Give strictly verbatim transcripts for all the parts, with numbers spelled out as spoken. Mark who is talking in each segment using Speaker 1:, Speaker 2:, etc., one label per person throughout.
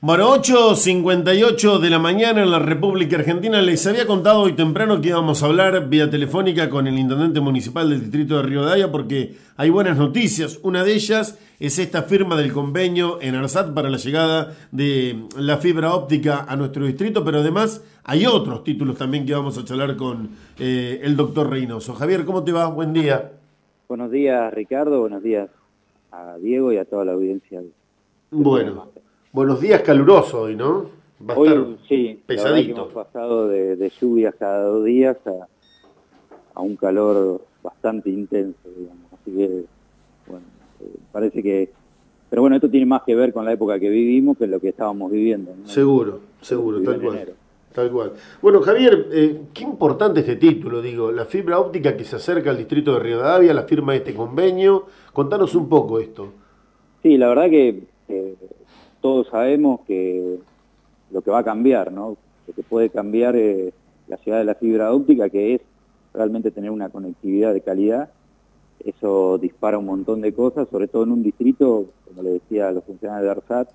Speaker 1: Bueno, ocho cincuenta y ocho de la mañana en la República Argentina. Les había contado hoy temprano que íbamos a hablar vía telefónica con el intendente municipal del distrito de Rivadavia porque hay buenas noticias. Una de ellas es esta firma del convenio en ARSAT para la llegada de la fibra óptica a nuestro distrito, pero además hay otros títulos también que vamos a charlar con eh, el doctor Reynoso. Javier, ¿cómo te va? Buen día.
Speaker 2: Buenos días, Ricardo. Buenos días a Diego y a toda la audiencia.
Speaker 1: Bueno, buenos días, caluroso hoy, ¿no? Va a estar
Speaker 2: Hoy sí,
Speaker 1: pesadito.
Speaker 2: la verdad que hemos pasado de, de lluvias cada dos días a, a un calor bastante intenso, digamos. Así que, bueno, eh, parece que... Pero bueno, esto tiene más que ver con la época que vivimos que lo que estábamos viviendo, ¿no?
Speaker 1: Seguro, seguro, tal cual.
Speaker 2: Enero.
Speaker 1: Tal cual. Bueno, Javier, eh, qué importante este título, digo, la fibra óptica que se acerca al distrito de Rivadavia, la firma de este convenio. Contanos un poco esto.
Speaker 2: Sí, la verdad que eh, todos sabemos que lo que va a cambiar, ¿no? Lo que puede cambiar eh, la llegada de la fibra óptica, que es realmente tener una conectividad de calidad. Eso dispara un montón de cosas, sobre todo en un distrito, como le decía a los funcionarios de ARSAT,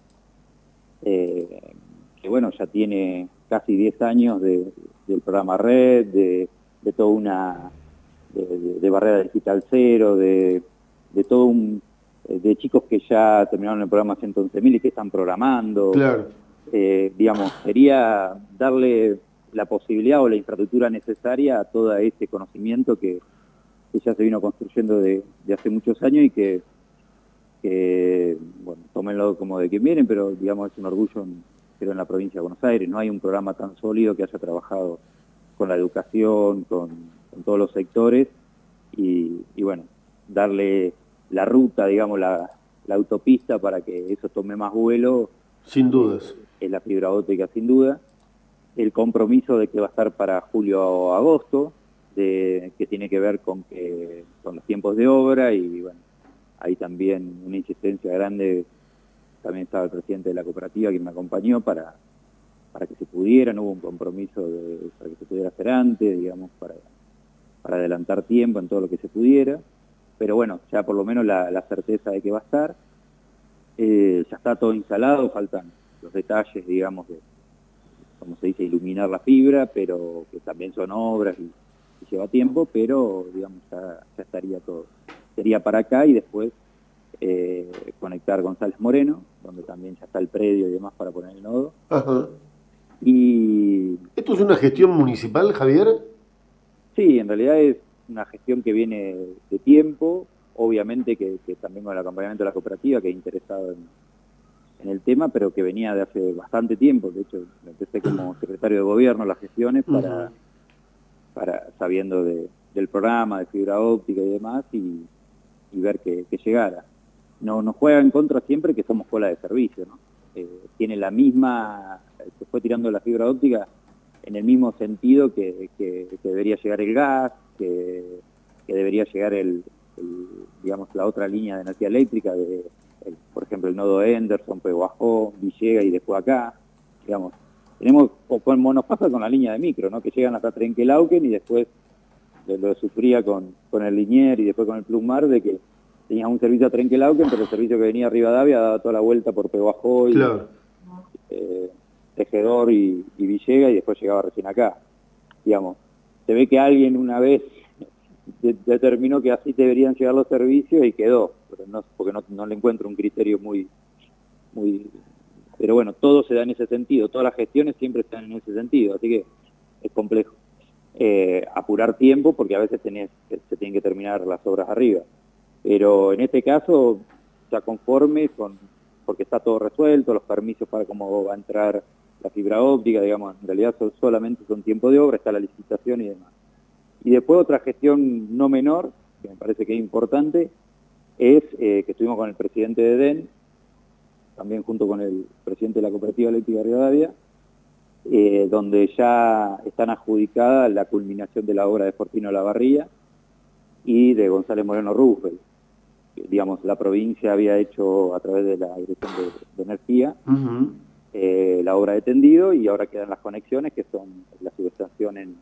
Speaker 2: eh, que bueno, ya tiene casi diez años de, del programa Red, de, de toda una, de, de, de barrera digital cero, de, de todo un, de chicos que ya terminaron el programa ciento once mil y que están programando.
Speaker 1: Claro.
Speaker 2: Eh, digamos, sería darle la posibilidad o la infraestructura necesaria a todo ese conocimiento que, que ya se vino construyendo de, de hace muchos años y que, que, bueno, tómenlo como de quien vienen, pero digamos es un orgullo en, pero en la provincia de Buenos Aires. No hay un programa tan sólido que haya trabajado con la educación, con, con todos los sectores y, y bueno, darle la ruta, digamos, la, la autopista para que eso tome más vuelo.
Speaker 1: Sin dudas.
Speaker 2: Eh, es la fibra óptica, sin duda. El compromiso de que va a estar para julio o agosto, de, que tiene que ver con, que, con los tiempos de obra y bueno, hay también una insistencia grande. También estaba el presidente de la cooperativa que me acompañó para, para que se pudiera, no hubo un compromiso de, para que se pudiera hacer antes, digamos, para, para adelantar tiempo en todo lo que se pudiera. Pero bueno, ya por lo menos la, la certeza de que va a estar. Eh, ya está todo instalado, faltan los detalles, digamos, de, como se dice, iluminar la fibra, pero que también son obras y, y lleva tiempo, pero digamos, ya, ya estaría todo. Sería para acá y después eh, conectar González Moreno, donde también ya está el predio y demás para poner el nodo.
Speaker 1: Ajá.
Speaker 2: Y...
Speaker 1: ¿Esto es una gestión municipal, Javier?
Speaker 2: Sí, en realidad es una gestión que viene de tiempo, obviamente que, que también con el acompañamiento de la cooperativa, que es interesado en, en el tema, pero que venía de hace bastante tiempo. De hecho, empecé como secretario de gobierno las gestiones para, uh-huh. para sabiendo de, del programa de fibra óptica y demás, y, y ver que, que llegara. No, nos juega en contra siempre que somos cola de servicio, ¿no? Eh, tiene la misma, se fue tirando la fibra óptica en el mismo sentido que, que, que debería llegar el gas, que, que debería llegar el, el, digamos, la otra línea de energía eléctrica, de, el, por ejemplo, el nodo Henderson, Peguajó, Villega y después acá, digamos. Tenemos, o como nos pasa con la línea de micro, ¿no? Que llegan hasta Trenquelauquen y después lo, lo sufría con, con el Linier y después con el Plusmar, de que tenías un servicio a Trenquelauquen, pero el servicio que venía a Rivadavia daba toda la vuelta por Peguajó y
Speaker 1: claro.
Speaker 2: eh, Tejedor y, y Villega y después llegaba recién acá. Digamos, se ve que alguien una vez de, determinó que así deberían llegar los servicios y quedó, pero no, porque no, no le encuentro un criterio muy, muy... Pero bueno, todo se da en ese sentido, todas las gestiones siempre están en ese sentido, así que es complejo. Eh, apurar tiempo porque a veces tenés, se tienen que terminar las obras arriba. Pero en este caso, ya conforme con, porque está todo resuelto, los permisos para cómo va a entrar la fibra óptica, digamos, en realidad son, solamente son tiempo de obra, está la licitación y demás. Y después otra gestión no menor, que me parece que es importante, es eh, que estuvimos con el presidente de D E N, también junto con el presidente de la Cooperativa Eléctrica de Rivadavia, eh, donde ya están adjudicadas la culminación de la obra de Fortino Lavarría y de González Moreno Roosevelt. Digamos, la provincia había hecho a través de la Dirección de, de Energía uh-huh. eh, la obra de tendido y ahora quedan las conexiones, que son la subestación en,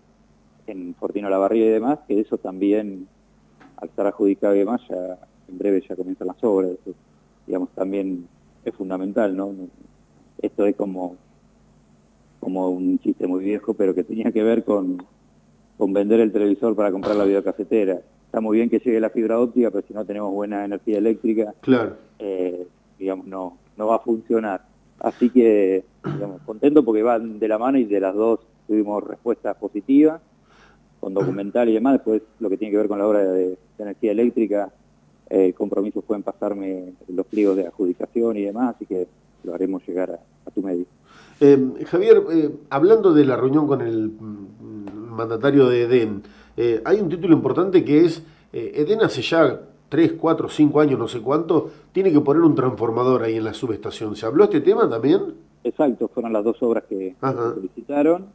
Speaker 2: en Fortino Lavarría y demás, que eso también, al estar adjudicado y demás, ya en breve ya comienzan las obras. Eso, digamos, también es fundamental, ¿no? esto es como, como un chiste muy viejo, pero que tenía que ver con, con vender el televisor para comprar la videocasetera. Está muy bien que llegue la fibra óptica, pero si no tenemos buena energía eléctrica,
Speaker 1: Claro.
Speaker 2: eh, digamos, no, no va a funcionar. Así que, digamos, contento porque van de la mano y de las dos tuvimos respuestas positivas, con documental y demás. Después, lo que tiene que ver con la obra de, de energía eléctrica, eh, compromisos pueden pasarme los pliegos de adjudicación y demás, así que lo haremos llegar a, a tu medio.
Speaker 1: Eh, Javier, eh, hablando de la reunión con el mm, mandatario de EDEN, eh, hay un título importante que es, eh, EDEN hace ya tres, cuatro, cinco años, no sé cuánto, tiene que poner un transformador ahí en la subestación. ¿Se habló este tema también?
Speaker 2: Exacto, fueron las dos obras que,
Speaker 1: Ajá.
Speaker 2: que solicitaron,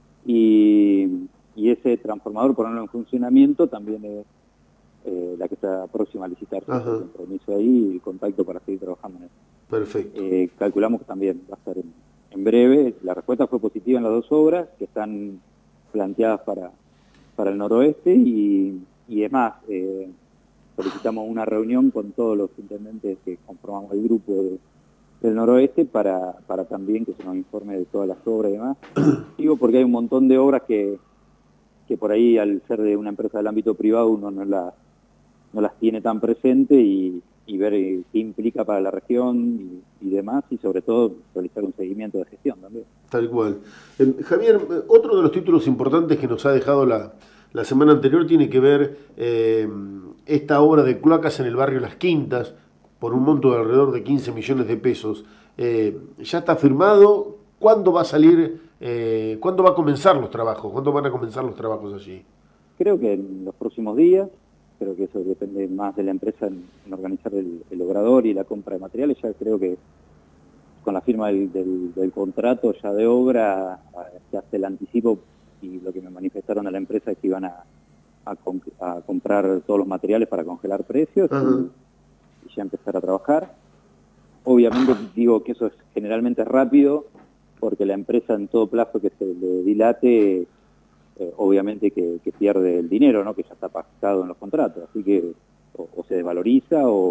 Speaker 2: y, y ese transformador, ponerlo en funcionamiento, también es eh, la que está próxima a licitarse. El compromiso ahí y el contacto para seguir trabajando en eso.
Speaker 1: Perfecto.
Speaker 2: Eh, calculamos que también va a estar en, en breve. La respuesta fue positiva en las dos obras que están planteadas para, para el noroeste, y, y es más, eh, solicitamos una reunión con todos los intendentes que conformamos el grupo de, del noroeste para, para también que se nos informe de todas las obras y demás. Digo porque hay un montón de obras que, que por ahí, al ser de una empresa del ámbito privado, uno no, la, no las tiene tan presente, y, y ver qué implica para la región y, y demás, y sobre todo realizar un seguimiento de gestión también.
Speaker 1: Tal cual. Eh, Javier, otro de los títulos importantes que nos ha dejado la, la semana anterior tiene que ver eh, esta obra de cloacas en el barrio Las Quintas, por un monto de alrededor de quince millones de pesos. Eh, ¿Ya está firmado? ¿Cuándo va a salir? Eh, ¿Cuándo va a comenzar los trabajos? ¿Cuándo van a comenzar los trabajos allí?
Speaker 2: Creo que en los próximos días. Creo que eso depende más de la empresa en, en organizar el, el obrador y la compra de materiales. Ya creo que con la firma del, del, del contrato ya de obra, se hace el anticipo, y lo que me manifestaron a la empresa es que iban a, a, comp a comprar todos los materiales para congelar precios. Uh-huh. y, y ya empezar a trabajar. Obviamente digo que eso es generalmente rápido, porque la empresa, en todo plazo que se le dilate, Eh, obviamente que, que pierde el dinero, ¿no? Que ya está pactado en los contratos, así que o, o se desvaloriza o,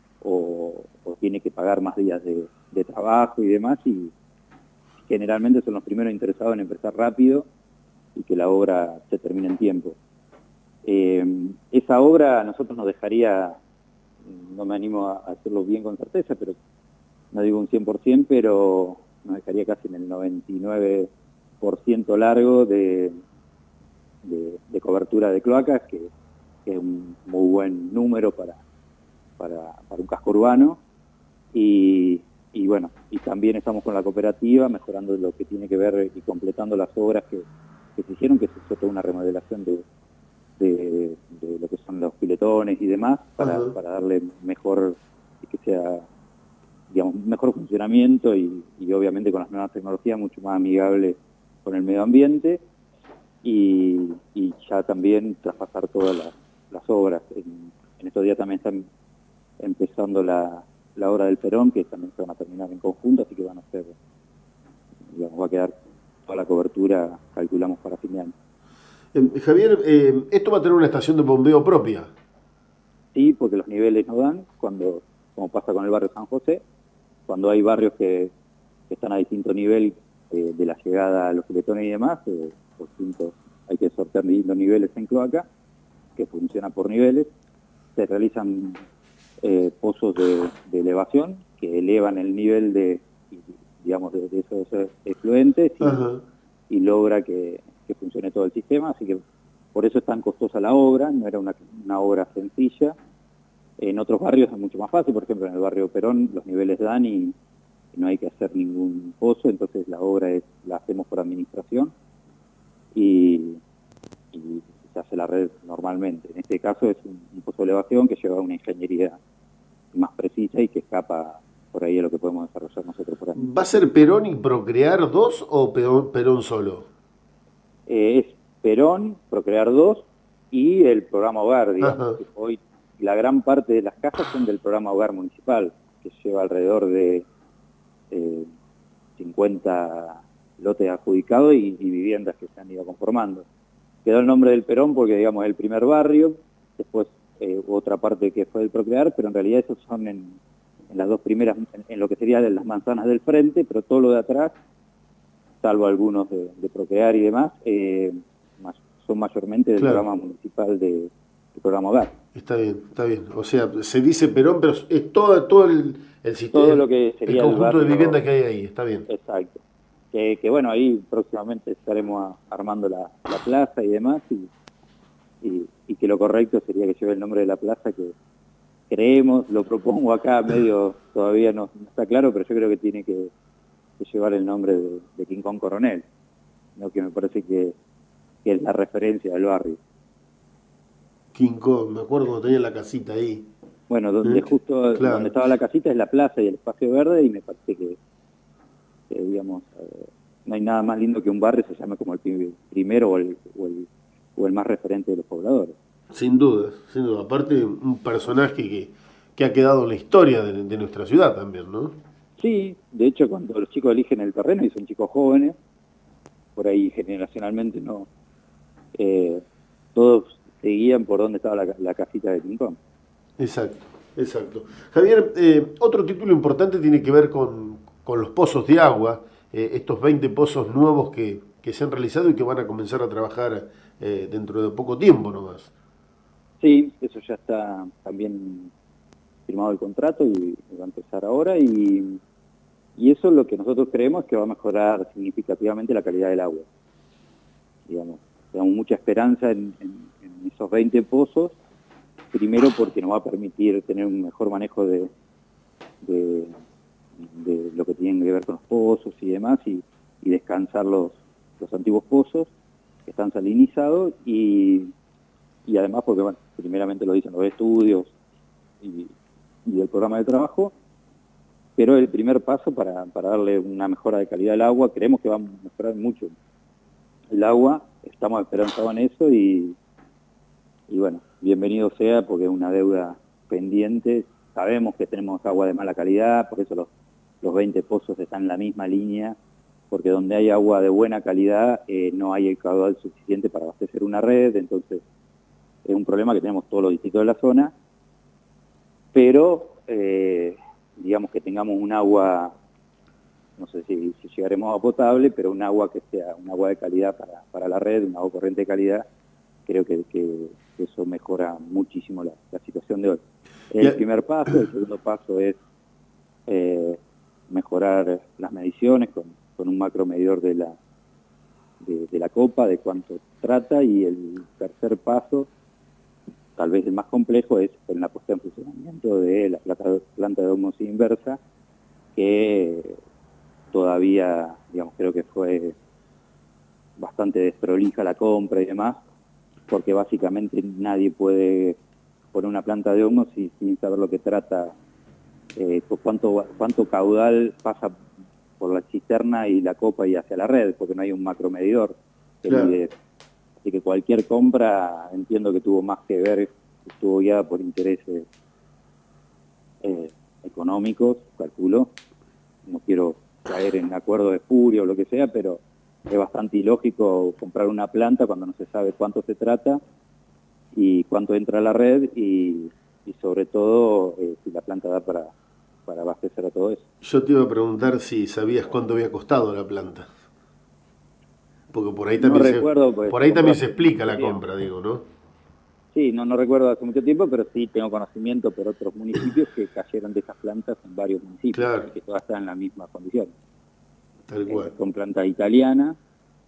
Speaker 2: o, o tiene que pagar más días de, de trabajo y demás, y generalmente son los primeros interesados en empezar rápido y que la obra se termine en tiempo. Eh, esa obra a nosotros nos dejaría, no me animo a hacerlo bien con certeza, pero no digo un cien por ciento, pero nos dejaría casi en el noventa y nueve por ciento largo de De, de cobertura de cloacas, que, que es un muy buen número para, para, para un casco urbano, y, y bueno, y también estamos con la cooperativa mejorando lo que tiene que ver y completando las obras que, que se hicieron, que se hizo toda una remodelación de, de, de lo que son los piletones y demás, para, uh-huh. para darle mejor, que sea, digamos, mejor funcionamiento, y, y obviamente con las nuevas tecnologías mucho más amigable con el medio ambiente. Y, y ya también traspasar todas las, las obras. En, en estos días también están empezando la, la obra del Perón, que también se van a terminar en conjunto, así que van a ser, digamos, va a quedar toda la cobertura, calculamos, para fin de año.
Speaker 1: Eh, Javier, eh, ¿esto va a tener una estación de bombeo propia?
Speaker 2: Sí, porque los niveles no dan, cuando, como pasa con el barrio San José, cuando hay barrios que, que están a distinto nivel eh, de la llegada a los piletones y demás, eh, por distintos, hay que sortear los niveles en cloaca, que funciona por niveles. Se realizan eh, pozos de, de elevación que elevan el nivel de, digamos, de, de esos efluentes, y, uh-huh. y logra que, que funcione todo el sistema. Así que por eso es tan costosa la obra, no era una, una obra sencilla. En otros barrios es mucho más fácil, por ejemplo en el barrio Perón los niveles dan y, y no hay que hacer ningún pozo, entonces la obra es, la hacemos por administración. Y, y se hace la red normalmente. En este caso es un, un pozo de elevación que lleva una ingeniería más precisa y que escapa por ahí a lo que podemos desarrollar nosotros por ahí.
Speaker 1: ¿Va a ser Perón y Procrear dos o Perón, Perón solo?
Speaker 2: Eh, es Perón, Procrear dos y el programa Hogar, digamos. Que hoy la gran parte de las casas son del programa Hogar municipal, que lleva alrededor de eh, cincuenta lotes adjudicados y, y viviendas que se han ido conformando. Quedó el nombre del Perón porque, digamos, es el primer barrio, después eh, otra parte que fue del Procrear, pero en realidad esos son en, en las dos primeras, en, en lo que serían las manzanas del frente, pero todo lo de atrás, salvo algunos de, de Procrear y demás, eh, más, son mayormente del
Speaker 1: Claro.
Speaker 2: programa municipal de, del programa Hogar.
Speaker 1: Está bien, está bien. O sea, se dice Perón, pero es todo, todo el, el sistema,
Speaker 2: Todo lo que sería
Speaker 1: el
Speaker 2: el
Speaker 1: conjunto de
Speaker 2: barrio,
Speaker 1: viviendas que hay ahí, está bien.
Speaker 2: exacto. Que, que bueno, ahí próximamente estaremos a- armando la, la plaza y demás, y, y, y que lo correcto sería que lleve el nombre de la plaza, que creemos, lo propongo acá, medio todavía no, no está claro, pero yo creo que tiene que, que llevar el nombre de, de King Kong Coronel, ¿no? Que me parece que, que es la referencia del barrio.
Speaker 1: King Kong, me acuerdo cuando tenía la casita ahí.
Speaker 2: Bueno, donde
Speaker 1: ¿Eh?
Speaker 2: justo
Speaker 1: Claro.
Speaker 2: donde estaba la casita es la plaza y el espacio verde, y me parece que, que digamos, eh, no hay nada más lindo que un barrio se llame como el pri- primero o el, o el, o el más referente de los pobladores.
Speaker 1: Sin duda, sin duda. Aparte, un personaje que, que ha quedado en la historia de, de nuestra ciudad también, ¿no?
Speaker 2: Sí, de hecho cuando los chicos eligen el terreno y son chicos jóvenes, por ahí generacionalmente no, eh, todos seguían por donde estaba la, la casita de King Kong.
Speaker 1: Exacto, exacto. Javier, eh, otro título importante tiene que ver con, con los pozos de agua, eh, estos veinte pozos nuevos que, que se han realizado y que van a comenzar a trabajar eh, dentro de poco tiempo nomás.
Speaker 2: Sí, eso ya está también firmado el contrato y va a empezar ahora, y, y eso es lo que nosotros creemos que va a mejorar significativamente la calidad del agua. Digamos, tenemos mucha esperanza en, en, en esos veinte pozos, primero porque nos va a permitir tener un mejor manejo de, de, de lo que tiene que ver con los pozos y demás, y, y descansar los, los antiguos pozos que están salinizados, y, y además porque, bueno, primeramente lo dicen los estudios y, y el programa de trabajo, pero el primer paso para, para darle una mejora de calidad al agua, creemos que va a mejorar mucho el agua, estamos esperanzados en eso, y, y bueno, bienvenido sea, porque es una deuda pendiente. Sabemos que tenemos agua de mala calidad, por eso los, los veinte pozos están en la misma línea, porque donde hay agua de buena calidad eh, no hay el caudal suficiente para abastecer una red, entonces es un problema que tenemos todos los distritos de la zona, pero eh, digamos que tengamos un agua, no sé si, si llegaremos a potable, pero un agua que sea un agua de calidad para, para la red, un agua corriente de calidad, creo que, que eso mejora muchísimo la, la situación de hoy. El
Speaker 1: Bien.
Speaker 2: primer paso. El segundo paso es eh, mejorar las mediciones con, con un macromedidor de la, de, de la copa, de cuánto trata, y el tercer paso, tal vez el más complejo, es en la puesta en funcionamiento de la planta, planta de ósmosis inversa, que todavía, digamos, creo que fue bastante desprolija la compra y demás, porque básicamente nadie puede poner una planta de ósmosis sin saber lo que trata, eh, pues cuánto, cuánto caudal pasa por la cisterna y la copa y hacia la red, porque no hay un macromedidor que
Speaker 1: Claro.
Speaker 2: mide. Así que cualquier compra, entiendo que tuvo más que ver, estuvo guiada por intereses eh, económicos, calculo. No quiero caer en acuerdo de espurio o lo que sea, pero es bastante ilógico comprar una planta cuando no se sabe cuánto se trata y cuánto entra a la red, y, y sobre todo eh, si la planta da para, para abastecer a todo eso.
Speaker 1: Yo te iba a preguntar si sabías cuánto había costado la planta. Porque por ahí
Speaker 2: No
Speaker 1: también, se,
Speaker 2: recuerdo, pues,
Speaker 1: por ahí también
Speaker 2: compré
Speaker 1: se
Speaker 2: hace
Speaker 1: explica
Speaker 2: mucho
Speaker 1: la
Speaker 2: tiempo.
Speaker 1: compra, digo, ¿no?
Speaker 2: Sí, no, no recuerdo hace mucho tiempo, pero sí tengo conocimiento por otros municipios que cayeron de esas plantas en varios municipios,
Speaker 1: Claro.
Speaker 2: y que todas están en la misma condición.
Speaker 1: Tal
Speaker 2: Eh,
Speaker 1: cual.
Speaker 2: son plantas italianas,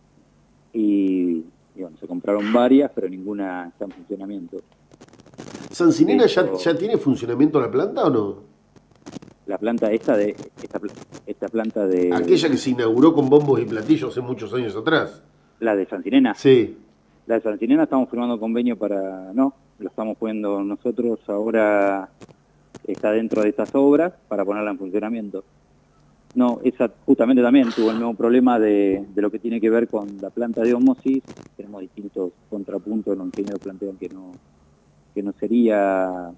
Speaker 2: y, y bueno, se compraron varias, pero ninguna está en funcionamiento.
Speaker 1: ¿Sancinena ya,
Speaker 2: Eso-
Speaker 1: ya tiene funcionamiento la planta o no?
Speaker 2: La planta esta de esta, pl- esta planta de
Speaker 1: Aquella que se inauguró con bombos y platillos hace muchos años atrás.
Speaker 2: la de Sancinena.
Speaker 1: Sí.
Speaker 2: La de Sancinena estamos firmando convenio para, no, lo estamos poniendo nosotros ahora, está dentro de estas obras para ponerla en funcionamiento. No, esa justamente también tuvo el mismo problema de, de lo que tiene que ver con la planta de ósmosis. Tenemos distintos contrapuntos, los ingenieros plantean que no, que no sería,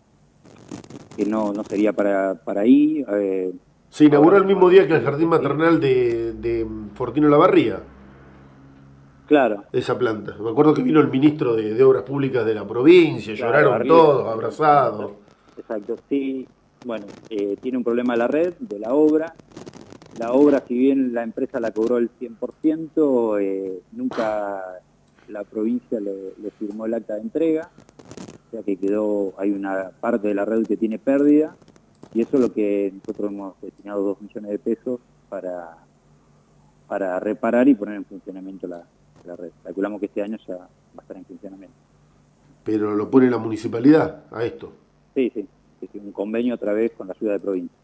Speaker 2: que no, no sería para, para ahí. Eh,
Speaker 1: Se inauguró
Speaker 2: ahora
Speaker 1: el mismo día que el
Speaker 2: sí,
Speaker 1: jardín maternal de, de Fortino Lavarría,
Speaker 2: Claro.
Speaker 1: esa planta. Me acuerdo que vino el ministro de, de Obras Públicas de la provincia,
Speaker 2: Claro,
Speaker 1: lloraron
Speaker 2: Barría.
Speaker 1: todos, abrazados.
Speaker 2: Exacto, sí. bueno, eh, tiene un problema la red de la obra. La obra, si bien la empresa la cobró el cien por ciento, eh, nunca la provincia le, le firmó el acta de entrega, o sea que quedó, hay una parte de la red que tiene pérdida, y eso es lo que nosotros hemos destinado dos millones de pesos para, para reparar y poner en funcionamiento la, la red. Calculamos que este año ya va a estar en funcionamiento.
Speaker 1: Pero lo pone la municipalidad a esto.
Speaker 2: Sí, sí, es un convenio otra vez con la ciudad de provincia.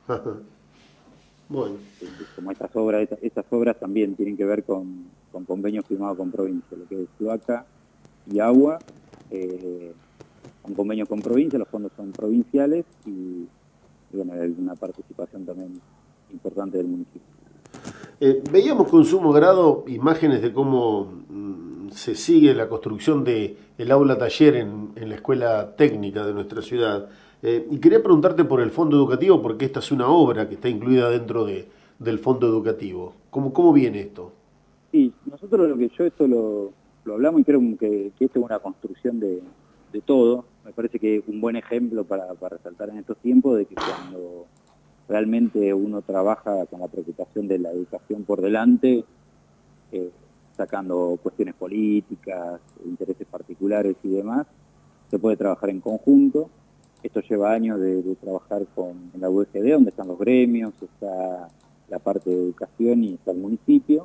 Speaker 1: Bueno.
Speaker 2: Como estas obras, estas, estas obras también tienen que ver con, con convenios firmados con provincia, lo que es cloaca y agua, eh, un convenio con provincia, los fondos son provinciales y, y bueno, hay una participación también importante del municipio.
Speaker 1: Eh, veíamos con sumo grado imágenes de cómo mm, se sigue la construcción del aula taller en, en la escuela técnica de nuestra ciudad. Eh, y quería preguntarte por el fondo educativo, porque esta es una obra que está incluida dentro de, del fondo educativo. ¿Cómo, cómo viene esto?
Speaker 2: Sí, nosotros lo que yo esto lo, lo hablamos y creo que, que esto es una construcción de, de todo. Me parece que es un buen ejemplo para, para resaltar en estos tiempos de que cuando realmente uno trabaja con la preocupación de la educación por delante, eh, sacando cuestiones políticas, intereses particulares y demás, se puede trabajar en conjunto. Esto lleva años de, de trabajar con, en la U E G D, donde están los gremios, está la parte de educación y está el municipio,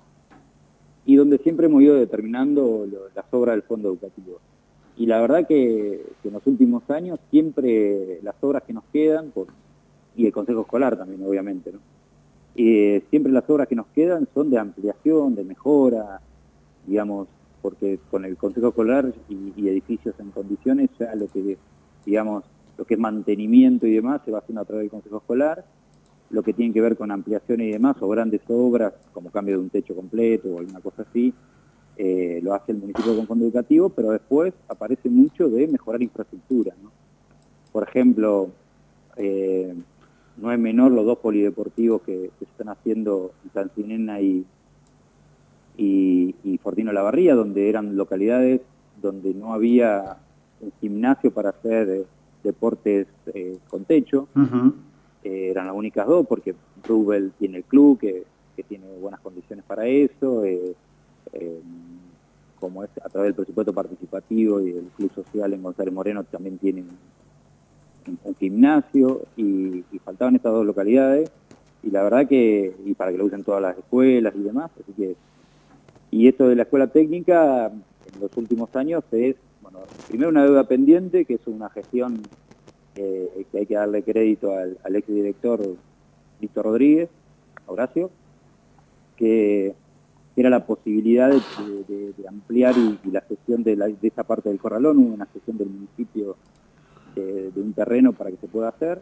Speaker 2: y donde siempre hemos ido determinando lo, las obras del fondo educativo. Y la verdad que, que en los últimos años siempre las obras que nos quedan, por, y el consejo escolar también obviamente, ¿no? Eh, siempre las obras que nos quedan son de ampliación, de mejora, digamos, porque con el consejo escolar y, y edificios en condiciones ya lo que digamos, lo que es mantenimiento y demás se va haciendo a través del consejo escolar, lo que tiene que ver con ampliación y demás, o grandes obras, como cambio de un techo completo o alguna cosa así, eh, lo hace el municipio con fondo educativo, pero después aparece mucho de mejorar infraestructura, ¿no? Por ejemplo, eh, no es menor los dos polideportivos que, que se están haciendo en San Cinena y, y, y Fortino Lavarría, donde eran localidades donde no había un gimnasio para hacer eh, deportes eh, con techo. Uh-huh. eh, eran las únicas dos, porque Rubel tiene el club que, que tiene buenas condiciones para eso, eh, eh, como es a través del presupuesto participativo y el club social en González Moreno también tienen un, un gimnasio, y, y faltaban estas dos localidades, y la verdad que, y para que lo usen todas las escuelas y demás, así que, y esto de la escuela técnica en los últimos años es, bueno, primero una deuda pendiente, que es una gestión eh, que hay que darle crédito al, al exdirector Víctor Rodríguez, Horacio, que era la posibilidad de, de, de ampliar y, y la gestión de, la, de esa parte del corralón, una gestión del municipio de, de un terreno para que se pueda hacer,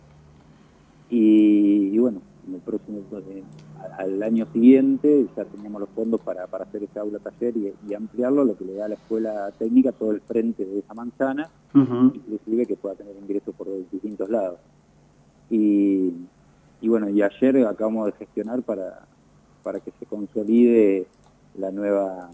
Speaker 2: y, y bueno, en el próximo, eh, al año siguiente ya teníamos los fondos para, para hacer ese aula taller y, y ampliarlo, lo que le da a la escuela técnica todo el frente de esa manzana, uh-huh. inclusive que pueda tener ingresos por distintos lados. Y, y bueno, y ayer acabamos de gestionar para, para que se consolide la nueva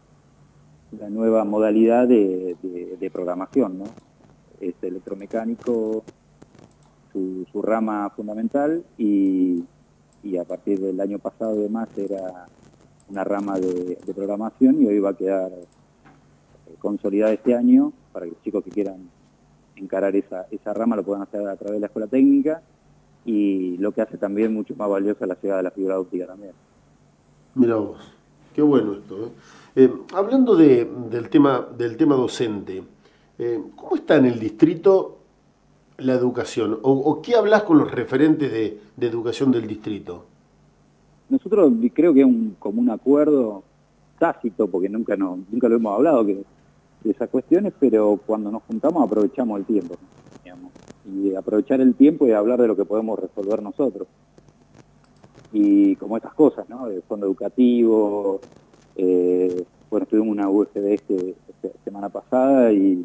Speaker 2: la nueva modalidad de, de, de programación, ¿no? Es electromecánico su, su rama fundamental, y, y a partir del año pasado además era una rama de, de programación, y hoy va a quedar consolidada este año para que los chicos que quieran encarar esa, esa rama lo puedan hacer a través de la escuela técnica, y lo que hace también mucho más valiosa la llegada de la fibra óptica también.
Speaker 1: Mirá vos, qué bueno esto, ¿eh? Eh, hablando de, del, tema, del tema docente, eh, ¿cómo está en el distrito la educación? ¿O, o qué hablas con los referentes de, de educación del distrito?
Speaker 2: Nosotros creo que es un común acuerdo tácito, porque nunca, no, nunca lo hemos hablado que, de esas cuestiones, pero cuando nos juntamos aprovechamos el tiempo, digamos, y aprovechar el tiempo y hablar de lo que podemos resolver nosotros. Y como estas cosas, ¿no? El fondo educativo, eh, bueno, tuvimos una U F D este, esta semana pasada y,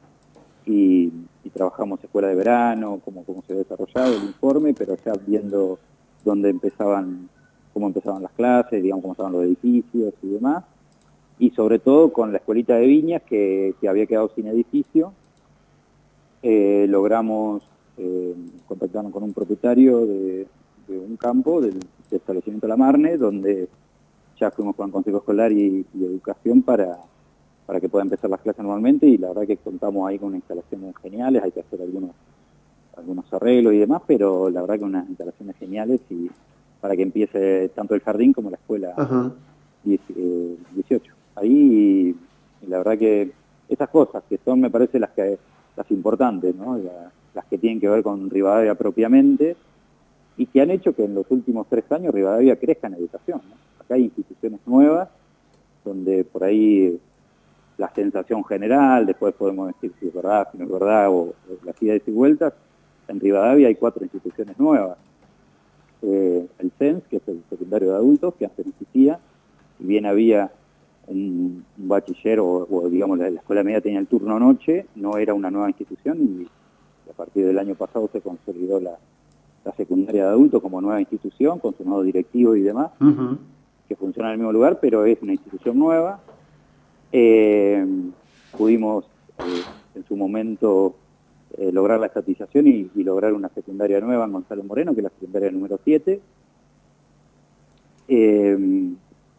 Speaker 2: y, y trabajamos escuela de verano, cómo, cómo se ha desarrollado el informe, pero ya viendo dónde empezaban, cómo empezaban las clases, digamos, cómo estaban los edificios y demás, y sobre todo con la escuelita de Viñas, que, que había quedado sin edificio, eh, logramos eh, contactaron con un propietario de, de un campo del, del establecimiento La Marne, donde ya fuimos con el Consejo Escolar y, y Educación para, para que pueda empezar las clases normalmente, y la verdad que contamos ahí con instalaciones geniales, hay que hacer algunos, algunos arreglos y demás, pero la verdad que unas instalaciones geniales y para que empiece tanto el jardín como la escuela dieciocho. Ahí, y la verdad que esas cosas que son, me parece, las que las importantes, ¿no? La, las que tienen que ver con Rivadavia propiamente, y que han hecho que en los últimos tres años Rivadavia crezca en educación, ¿no? Acá hay instituciones nuevas, donde por ahí la sensación general, después podemos decir si es verdad, si no es verdad, o, o las idas y vueltas, en Rivadavia hay cuatro instituciones nuevas. Eh, el C E N S, que es el secundario de adultos, que antes no existía, y bien había un, un bachiller, o, o digamos la, la escuela media tenía el turno noche, no era una nueva institución, y a partir del año pasado se consolidó la, la secundaria de adultos como nueva institución, con su nuevo directivo y demás, uh-huh. que funciona en el mismo lugar, pero es una institución nueva. Eh, pudimos eh, en su momento eh, lograr la estatización y, y lograr una secundaria nueva en Gonzalo Moreno, que es la secundaria número siete. Eh,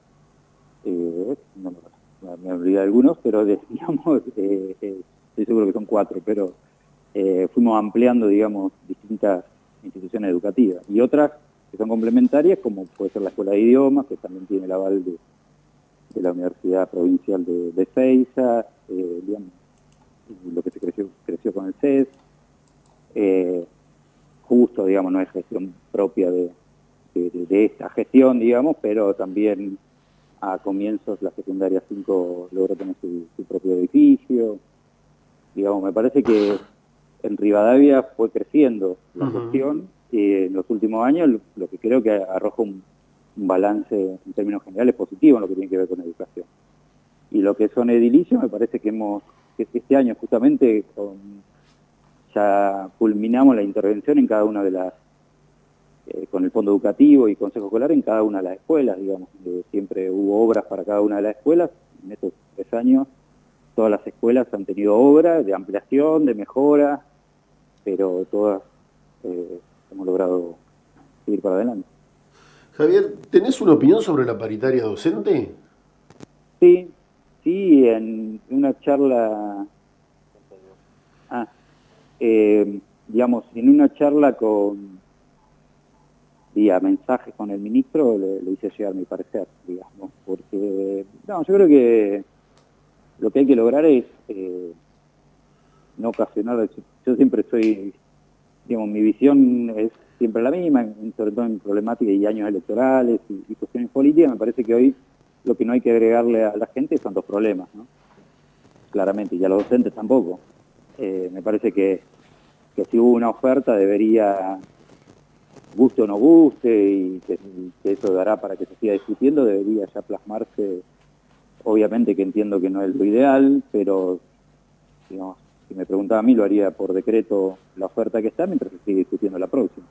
Speaker 2: eh, no, me, me olvidé de algunos, pero de, digamos, eh, eh, estoy seguro que son cuatro, pero eh, fuimos ampliando, digamos, distintas instituciones educativas, y otras que son complementarias, como puede ser la Escuela de Idiomas, que también tiene el aval de, de la Universidad Provincial de, de Seiza, eh, digamos, lo que se creció, creció con el C E S, eh, justo, digamos, no es gestión propia de, de, de esta gestión, digamos, pero también a comienzos la secundaria cinco logró tener su, su propio edificio. Digamos, me parece que en Rivadavia fue creciendo la uh-huh. gestión, y en los últimos años lo, lo que creo que arroja un, un balance en términos generales positivo en lo que tiene que ver con educación. Y lo que son edilicios, me parece que hemos, que este año justamente con, ya culminamos la intervención en cada una de las, eh, con el Fondo Educativo y Consejo Escolar en cada una de las escuelas, digamos, eh, siempre hubo obras para cada una de las escuelas. En estos tres años todas las escuelas han tenido obras de ampliación, de mejora, pero todas eh, hemos logrado seguir para adelante.
Speaker 1: Javier, ¿tenés una opinión sobre la paritaria docente?
Speaker 2: Sí, sí, en una charla, ah, eh, digamos, en una charla con, vía mensajes con el ministro, le, le hice llegar mi parecer, digamos, porque, no, yo creo que lo que hay que lograr es eh, no ocasionar, yo siempre soy, digamos, mi visión es siempre la misma, sobre todo en problemáticas y años electorales y, y cuestiones políticas. Me parece que hoy lo que no hay que agregarle a la gente son dos problemas, ¿no? Claramente, y a los docentes tampoco. Eh, me parece que, que si hubo una oferta debería, guste o no guste, y que, y que eso dará para que se siga discutiendo, debería ya plasmarse. Obviamente que entiendo que no es lo ideal, pero digamos, si me preguntaba a mí, lo haría por decreto la oferta que está mientras se sigue discutiendo la próxima.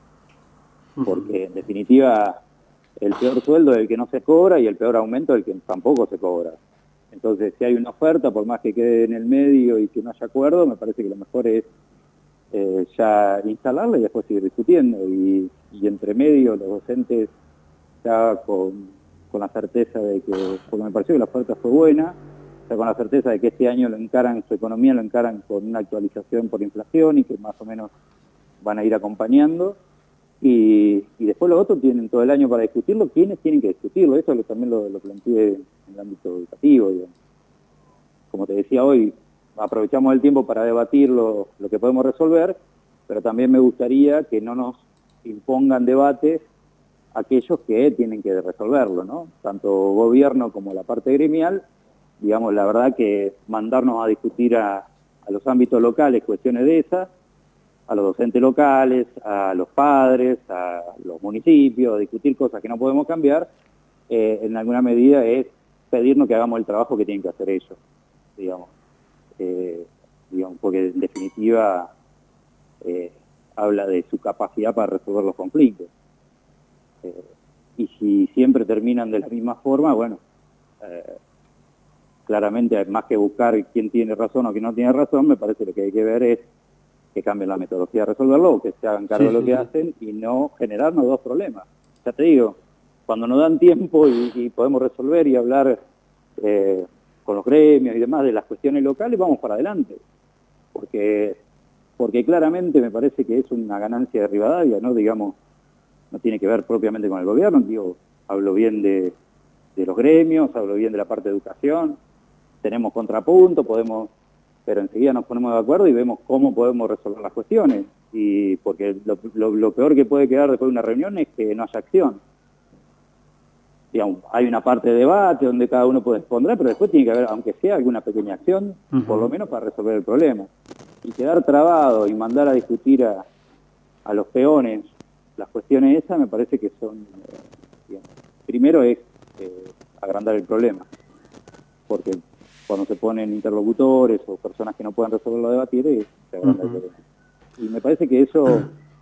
Speaker 2: Porque en definitiva el peor sueldo es el que no se cobra y el peor aumento es el que tampoco se cobra. Entonces, si hay una oferta, por más que quede en el medio y que no haya acuerdo, me parece que lo mejor es eh, ya instalarla y después seguir discutiendo. Y, y entre medio los docentes ya con, con la certeza de que, porque me pareció que la oferta fue buena, ya con la certeza de que este año lo encaran, su economía lo encaran con una actualización por inflación y que más o menos van a ir acompañando. Y, y después los otros tienen todo el año para discutirlo. ¿Quiénes tienen que discutirlo? Eso lo, también lo, lo planteé en el ámbito educativo. Digamos. Como te decía hoy, aprovechamos el tiempo para debatir lo, lo que podemos resolver, pero también me gustaría que no nos impongan debates aquellos que tienen que resolverlo, ¿no? Tanto gobierno como la parte gremial. Digamos, la verdad que mandarnos a discutir a, a los ámbitos locales cuestiones de esas, a los docentes locales, a los padres, a los municipios, discutir cosas que no podemos cambiar, eh, en alguna medida es pedirnos que hagamos el trabajo que tienen que hacer ellos, digamos. Eh, digamos porque en definitiva eh, habla de su capacidad para resolver los conflictos. Eh, y si siempre terminan de la misma forma, bueno, eh, claramente más que buscar quién tiene razón o quién no tiene razón, me parece que lo que hay que ver es que cambien la metodología de resolverlo o que se hagan cargo
Speaker 1: Sí,
Speaker 2: de lo
Speaker 1: sí,
Speaker 2: que
Speaker 1: sí.
Speaker 2: hacen y no generarnos dos problemas. Ya te digo, cuando nos dan tiempo y, y podemos resolver y hablar eh, con los gremios y demás de las cuestiones locales, vamos para adelante. Porque, porque claramente me parece que es una ganancia de Rivadavia, ¿no? Digamos, no tiene que ver propiamente con el gobierno, digo, hablo bien de, de los gremios, hablo bien de la parte de educación, tenemos contrapunto, podemos, pero enseguida nos ponemos de acuerdo y vemos cómo podemos resolver las cuestiones. Y porque lo, lo, lo peor que puede quedar después de una reunión es que no haya acción. Digamos, hay una parte de debate donde cada uno puede responder, pero después tiene que haber, aunque sea alguna pequeña acción, uh-huh. por lo menos para resolver el problema. Y quedar trabado y mandar a discutir a, a los peones las cuestiones esas, me parece que son, eh, digamos, primero es eh, agrandar el problema. Porque cuando se ponen interlocutores o personas que no puedan resolverlo a debatir, eh, se agranda uh-huh. el problema. Y me parece que eso,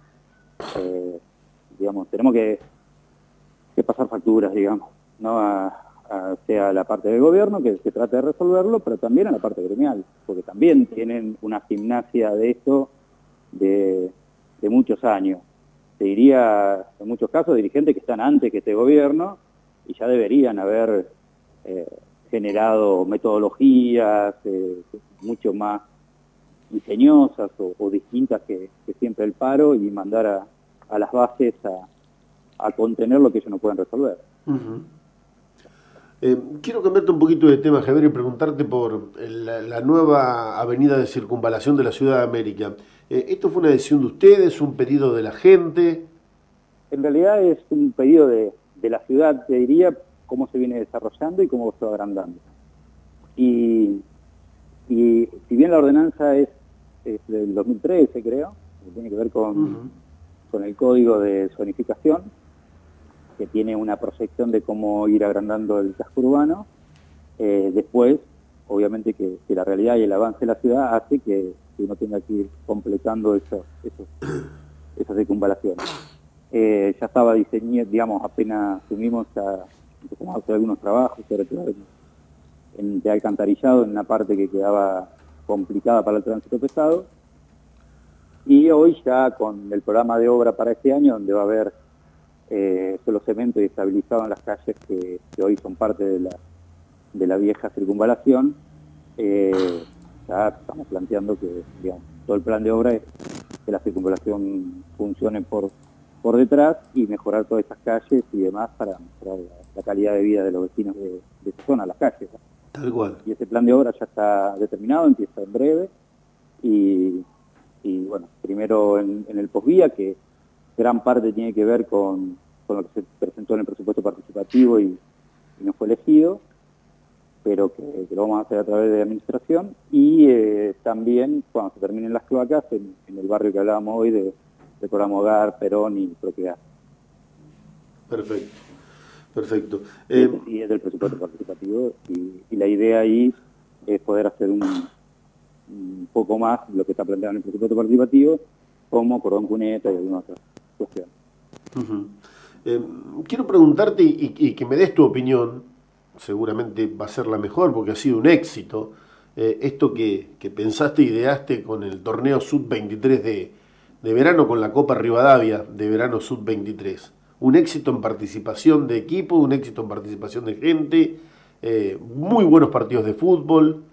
Speaker 2: eh, digamos, tenemos que, que pasar facturas, digamos, ¿no? A, a, sea a la parte del gobierno, que se trate de resolverlo, pero también a la parte gremial, porque también tienen una gimnasia de esto de, de muchos años. Te diría, en muchos casos, dirigentes que están antes que este gobierno y ya deberían haber eh, generado metodologías eh, mucho más ingeniosas o, o distintas que, que siempre el paro y mandar a, a las bases a, a contener lo que ellos no pueden resolver.
Speaker 1: Uh-huh. eh, quiero cambiarte un poquito de tema, Javier, y preguntarte por la, la nueva avenida de circunvalación de la Ciudad de América. Eh, ¿Esto fue una decisión de ustedes, un pedido de la gente?
Speaker 2: En realidad es un pedido de, de la ciudad, te diría, cómo se viene desarrollando y cómo se va agrandando. Y, y si bien la ordenanza es es del dos mil trece, creo, que tiene que ver con, uh-huh. con el código de zonificación, que tiene una proyección de cómo ir agrandando el casco urbano. Eh, después, obviamente que, que la realidad y el avance de la ciudad hace que, que uno tenga que ir completando esos, esos, esas circunvalaciones. Eh, ya estaba diseñado, digamos, apenas asumimos, ya empezamos a hacer algunos trabajos, sobre todo en, en, de alcantarillado, en una parte que quedaba complicada para el tránsito pesado, y hoy ya con el programa de obra para este año, donde va a haber eh, suelo cemento y estabilizado en las calles que, que hoy son parte de la, de la vieja circunvalación, eh, ya estamos planteando que, digamos, todo el plan de obra es que la circunvalación funcione por, por detrás y mejorar todas esas calles y demás para mejorar la, la calidad de vida de los vecinos de, de esa zona, las calles, ¿no?
Speaker 1: Tal cual.
Speaker 2: Y ese plan de obra ya está determinado, empieza en breve, y, y bueno, primero en, en el posvía, que gran parte tiene que ver con, con lo que se presentó en el presupuesto participativo y, y no fue elegido, pero que, que lo vamos a hacer a través de administración, y eh, también cuando se terminen las cloacas en, en el barrio que hablábamos hoy de, de programa Hogar, Perón y Propiedad.
Speaker 1: Perfecto. Perfecto.
Speaker 2: Eh, y es del presupuesto participativo, y, y la idea ahí es poder hacer un, un poco más lo que está planteado en el presupuesto participativo, como cordón cuneta y algunas otras cuestiones.
Speaker 1: Uh-huh. eh, quiero preguntarte y, y que me des tu opinión, seguramente va a ser la mejor porque ha sido un éxito, eh, esto que, que pensaste e ideaste con el torneo sub veintitrés de, de verano, con la Copa Rivadavia de verano sub veintitrés. Un éxito en participación de equipo, un éxito en participación de gente, eh, muy buenos partidos de fútbol.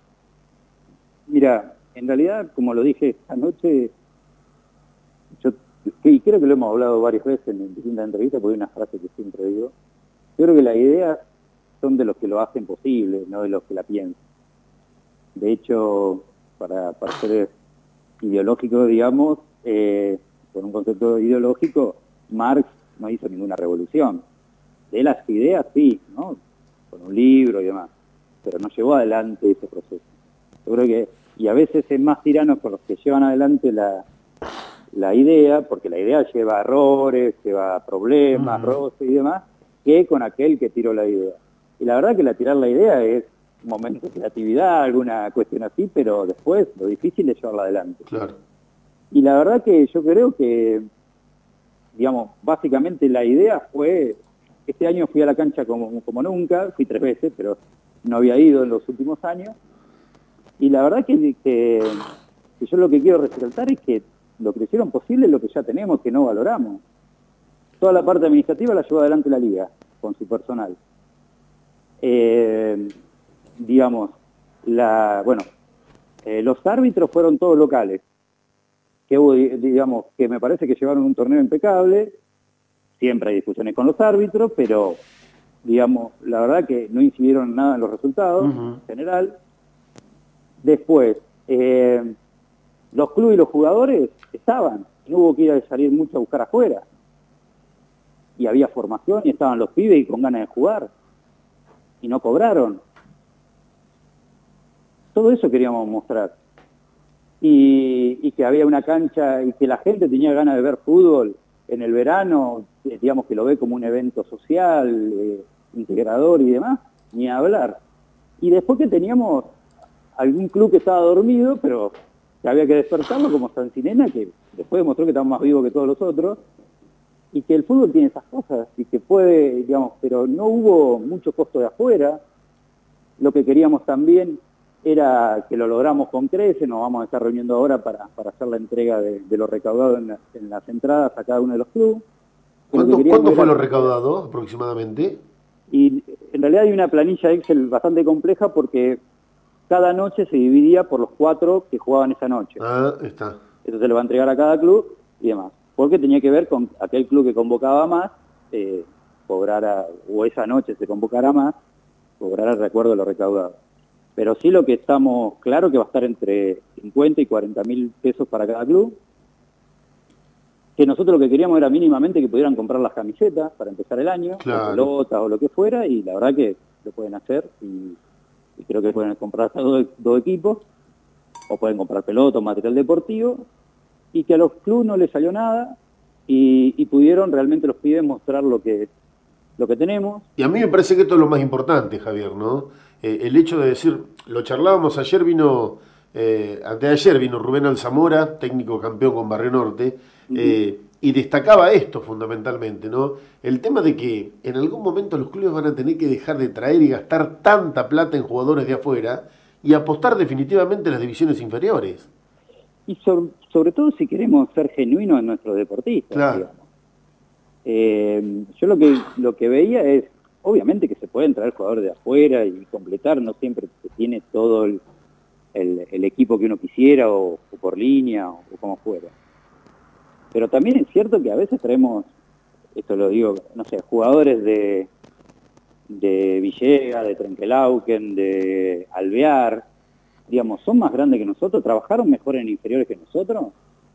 Speaker 2: Mira, en realidad, como lo dije esta noche, yo y creo que lo hemos hablado varias veces en distintas entrevistas, porque hay una frase que siempre digo, yo creo que las ideas son de los que lo hacen posible, no de los que la piensan. De hecho, para, para ser ideológico, digamos, eh, con un concepto ideológico, Marx no hizo ninguna revolución. De las ideas sí, ¿no? Con un libro y demás, pero no llevó adelante ese proceso. Yo creo que, y a veces es más tirano con los que llevan adelante la, la idea, porque la idea lleva errores, lleva problemas, uh-huh. roces y demás, que con aquel que tiró la idea. Y la verdad que la tirar la idea es un momento de creatividad, alguna cuestión así, pero después lo difícil es llevarla adelante.
Speaker 1: Claro.
Speaker 2: Y la verdad que yo creo que, digamos, básicamente la idea fue, este año fui a la cancha como, como nunca, fui tres veces, pero no había ido en los últimos años, y la verdad que, que, Y yo lo que quiero resaltar es que lo que hicieron posible es lo que ya tenemos, que no valoramos. Toda la parte administrativa la llevó adelante la liga, con su personal. Eh, digamos, la, bueno, eh, los árbitros fueron todos locales, que hubo, digamos, que me parece que llevaron un torneo impecable. Siempre hay discusiones con los árbitros, pero, digamos, la verdad que no incidieron nada en los resultados, uh-huh. en general. Después, eh, los clubes y los jugadores estaban, no hubo que ir a salir mucho a buscar afuera. Y había formación y estaban los pibes y con ganas de jugar. Y no cobraron. Todo eso queríamos mostrar. Y, y que había una cancha y que la gente tenía ganas de ver fútbol en el verano, digamos que lo ve como un evento social, eh, integrador y demás, ni a hablar. Y después que teníamos algún club que estaba dormido, pero que había que despertarlo, como Sancinena, que después demostró que estaba más vivo que todos los otros, y que el fútbol tiene esas cosas, y que puede, digamos, pero no hubo mucho costo de afuera. Lo que queríamos también era que lo logramos con Crece, nos vamos a estar reuniendo ahora para, para hacer la entrega de, de lo recaudado en, la, en las entradas a cada uno de los clubes.
Speaker 1: ¿Cuándo, ¿cuándo fue lo recaudado aproximadamente?
Speaker 2: Y en realidad hay una planilla Excel bastante compleja porque cada noche se dividía por los cuatro que jugaban esa noche.
Speaker 1: Ah, está.
Speaker 2: Eso se le va a entregar a cada club y demás. Porque tenía que ver con aquel club que convocaba más, eh, cobrara, o esa noche se convocara más, cobrara el recuerdo de lo recaudado. Pero sí lo que estamos claro que va a estar entre cincuenta y cuarenta mil pesos para cada club. Que nosotros lo que queríamos era mínimamente que pudieran comprar las camisetas para empezar el año,
Speaker 1: claro.
Speaker 2: o pelotas o lo que fuera, y la verdad que lo pueden hacer, y, y creo que pueden comprar hasta dos, dos equipos, o pueden comprar pelotas, material deportivo, y que a los clubes no les salió nada, y, y pudieron realmente los pibes mostrar lo que, lo que tenemos.
Speaker 1: Y a mí me parece que esto es lo más importante, Javier, ¿no? Eh, el hecho de decir, lo charlábamos ayer, vino, eh, antes de ayer vino Rubén Alzamora, técnico campeón con Barrio Norte, eh, uh-huh. y destacaba esto fundamentalmente, ¿no? El tema de que en algún momento los clubes van a tener que dejar de traer y gastar tanta plata en jugadores de afuera y apostar definitivamente a las divisiones inferiores.
Speaker 2: Y sobre, sobre todo si queremos ser genuinos en nuestros deportistas,
Speaker 1: claro.
Speaker 2: digamos. Eh, yo lo que, lo que veía es, obviamente que se pueden traer jugadores de afuera y completar, no siempre se tiene todo el, el, el equipo que uno quisiera, o, o por línea, o, o como fuera. Pero también es cierto que a veces traemos, esto lo digo, no sé, jugadores de, de Villegas, de Trenquelauquen, de Alvear, digamos, son más grandes que nosotros, trabajaron mejor en inferiores que nosotros.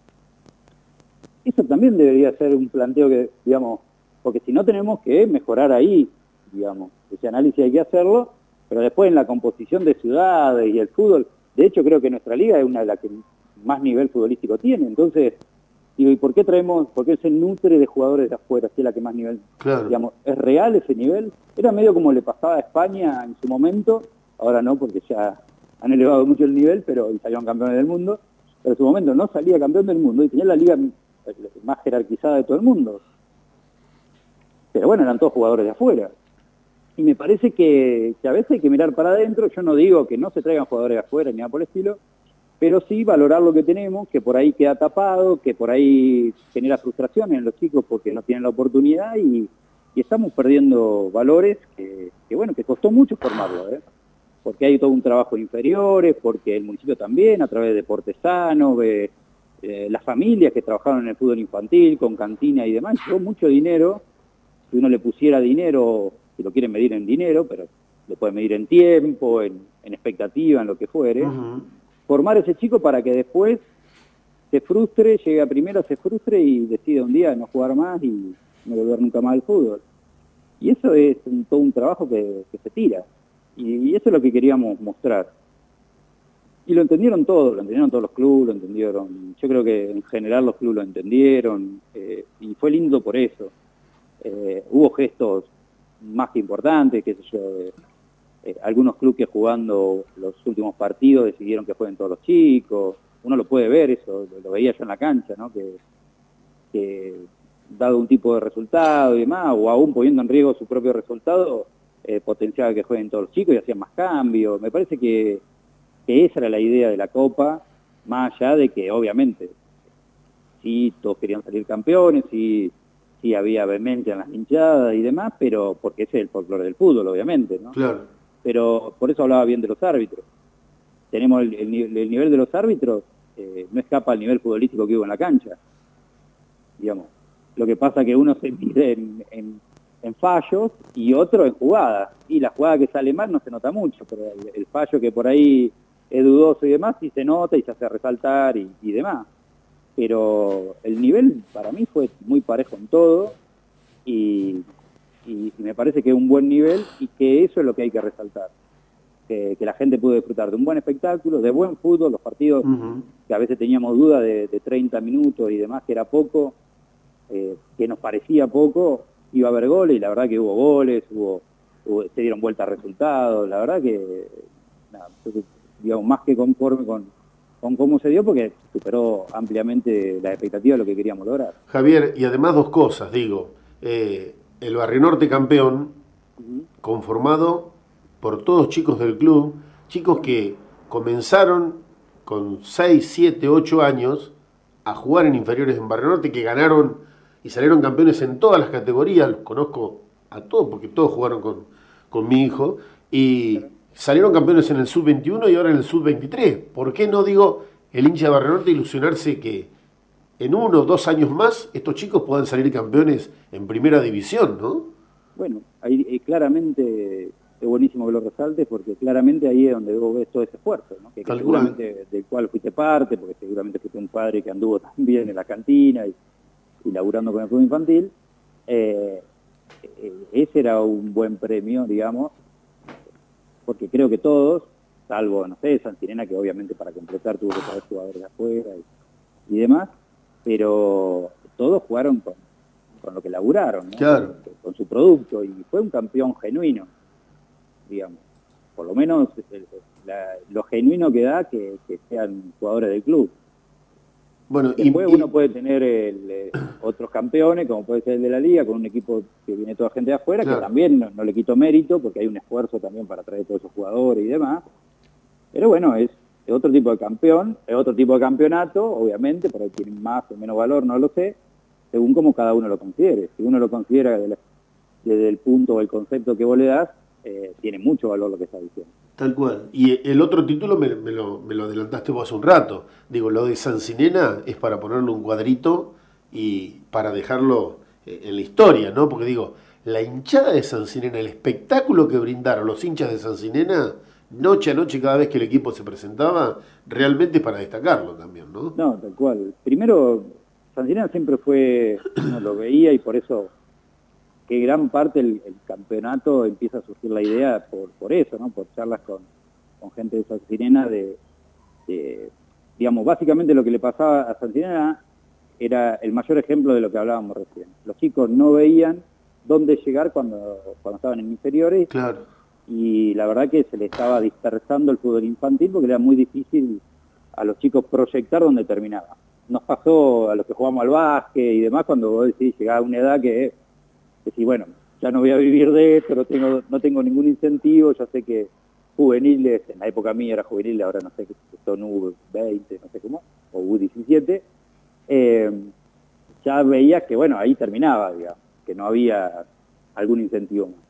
Speaker 2: Eso también debería ser un planteo que, digamos, porque si no tenemos que mejorar ahí, digamos, ese análisis hay que hacerlo, pero después en la composición de ciudades y el fútbol, de hecho creo que nuestra liga es una de las que más nivel futbolístico tiene, entonces, digo, ¿y por qué traemos, por qué se nutre de jugadores de afuera, si es la que más nivel,
Speaker 1: claro.
Speaker 2: digamos, es real ese nivel? Era medio como le pasaba a España en su momento, ahora no, porque ya han elevado mucho el nivel, pero y salieron campeones del mundo, pero en su momento no salía campeón del mundo y tenía la liga más jerarquizada de todo el mundo. Pero bueno, eran todos jugadores de afuera. Y me parece que, que a veces hay que mirar para adentro. Yo no digo que no se traigan jugadores de afuera ni nada por el estilo, pero sí valorar lo que tenemos, que por ahí queda tapado, que por ahí genera frustraciones en los chicos porque no tienen la oportunidad, y, y estamos perdiendo valores que, que, bueno, que costó mucho formarlo, ¿eh? Porque hay todo un trabajo de inferiores, porque el municipio también, a través de Deportes Sanos, de eh, las familias que trabajaron en el fútbol infantil, con cantina y demás, llevó mucho dinero. Si uno le pusiera dinero, si lo quieren medir en dinero, pero lo pueden medir en tiempo, en, en expectativa, en lo que fuere, uh-huh. formar a ese chico para que después se frustre, llegue a primera, se frustre y decida un día no jugar más y no volver nunca más al fútbol. Y eso es un, todo un trabajo que, que se tira. Y, y eso es lo que queríamos mostrar. Y lo entendieron todos, lo entendieron todos los clubes, lo entendieron. Yo creo que en general los clubes lo entendieron, eh, y fue lindo por eso. Eh, hubo gestos más que importantes, qué sé yo, eh, eh, algunos clubes que jugando los últimos partidos decidieron que jueguen todos los chicos. Uno lo puede ver, eso lo, lo veía yo en la cancha, ¿no? Que, que dado un tipo de resultado y demás, o aún poniendo en riesgo su propio resultado, eh, potenciaba que jueguen todos los chicos y hacían más cambios. Me parece que, que esa era la idea de la Copa, Más allá de que, obviamente, sí, todos querían salir campeones, sí, sí había vehemencia en las hinchadas y demás, pero porque ese es el folclore del fútbol, obviamente, ¿no?
Speaker 1: Claro.
Speaker 2: Pero por eso hablaba bien de los árbitros. Tenemos el, el, el nivel de los árbitros, eh, no escapa al nivel futbolístico que hubo en la cancha, digamos. Lo que pasa es que uno se mide en, en, en fallos y otro en jugadas. Y la jugada que sale mal no se nota mucho, pero el, el fallo que por ahí es dudoso y demás sí se nota y se hace resaltar y, y demás. Pero el nivel para mí fue muy parejo en todo y, y, y me parece que es un buen nivel y que eso es lo que hay que resaltar. Que, que la gente pudo disfrutar de un buen espectáculo, de buen fútbol, los partidos uh-huh. que a veces teníamos duda de, de treinta minutos y demás, que era poco, eh, que nos parecía poco, iba a haber goles y la verdad que hubo goles, hubo, hubo se dieron vueltas resultados, la verdad que, nada, digamos, más que conforme con, con cómo se dio, porque superó ampliamente la expectativa de lo que queríamos lograr.
Speaker 1: Javier, y además dos cosas, digo, eh, el Barrio Norte campeón, uh-huh. conformado por todos chicos del club, chicos que comenzaron con seis, siete, ocho años a jugar en inferiores en Barrio Norte, que ganaron y salieron campeones en todas las categorías, los conozco a todos porque todos jugaron con, con mi hijo, y salieron campeones en el sub veintiuno y ahora en el sub veintitrés. ¿Por qué no, digo, el hincha de Barrio Norte ilusionarse que en uno o dos años más estos chicos puedan salir campeones en primera división, ¿no?
Speaker 2: Bueno, ahí eh, claramente es buenísimo que lo resaltes, porque claramente ahí es donde vos ves todo ese esfuerzo, ¿no? que, que seguramente del cual fuiste parte, porque seguramente fuiste un padre que anduvo también en la cantina y, y laburando con el fútbol infantil. Eh, eh, ese era un buen premio, digamos, porque creo que todos, salvo, no sé, Santinena, que obviamente para completar tuvo que traer jugadores de afuera y, y demás, pero todos jugaron con, con lo que laburaron, ¿no?
Speaker 1: Claro.
Speaker 2: con, con su producto, y fue un campeón genuino, digamos, por lo menos la, lo genuino que da que, que sean jugadores del club. Bueno, después y, uno puede tener el, eh, otros campeones, como puede ser el de la liga, con un equipo que viene toda gente de afuera, claro. que también no, no le quito mérito, porque hay un esfuerzo también para traer todos esos jugadores y demás, pero bueno, es, es otro tipo de campeón, es otro tipo de campeonato, obviamente, por ahí tienen más o menos valor, no lo sé, según como cada uno lo considere. Si uno lo considera desde, la, desde el punto o el concepto que vos le das, Eh, tiene mucho valor lo que está diciendo.
Speaker 1: Tal cual. Y el otro título me, me, lo, me lo adelantaste vos hace un rato. Digo, lo de Sancinena es para ponerle un cuadrito y para dejarlo en la historia, ¿no? Porque digo, la hinchada de Sancinena, el espectáculo que brindaron los hinchas de Sancinena, noche a noche cada vez que el equipo se presentaba, realmente para destacarlo también, ¿no?
Speaker 2: No, tal cual. Primero, Sancinena siempre fue, uno lo veía y por eso que gran parte del el campeonato empieza a surgir la idea por, por eso, ¿no? Por charlas con, con gente de Sancinena de, de, digamos, básicamente lo que le pasaba a Sancinena era el mayor ejemplo de lo que hablábamos recién. Los chicos no veían dónde llegar cuando, cuando estaban en inferiores,
Speaker 1: claro.
Speaker 2: y la verdad que se le estaba dispersando el fútbol infantil porque era muy difícil a los chicos proyectar dónde terminaba. Nos pasó a los que jugamos al básquet y demás, cuando vos decís, llegaba a una edad que decir, bueno, ya no voy a vivir de esto, no tengo, no tengo ningún incentivo, ya sé que juveniles, en la época mía era juvenil, ahora no sé, son U veinte, no sé cómo, o U diecisiete, eh, ya veías que, bueno, ahí terminaba, digamos, que no había algún incentivo más.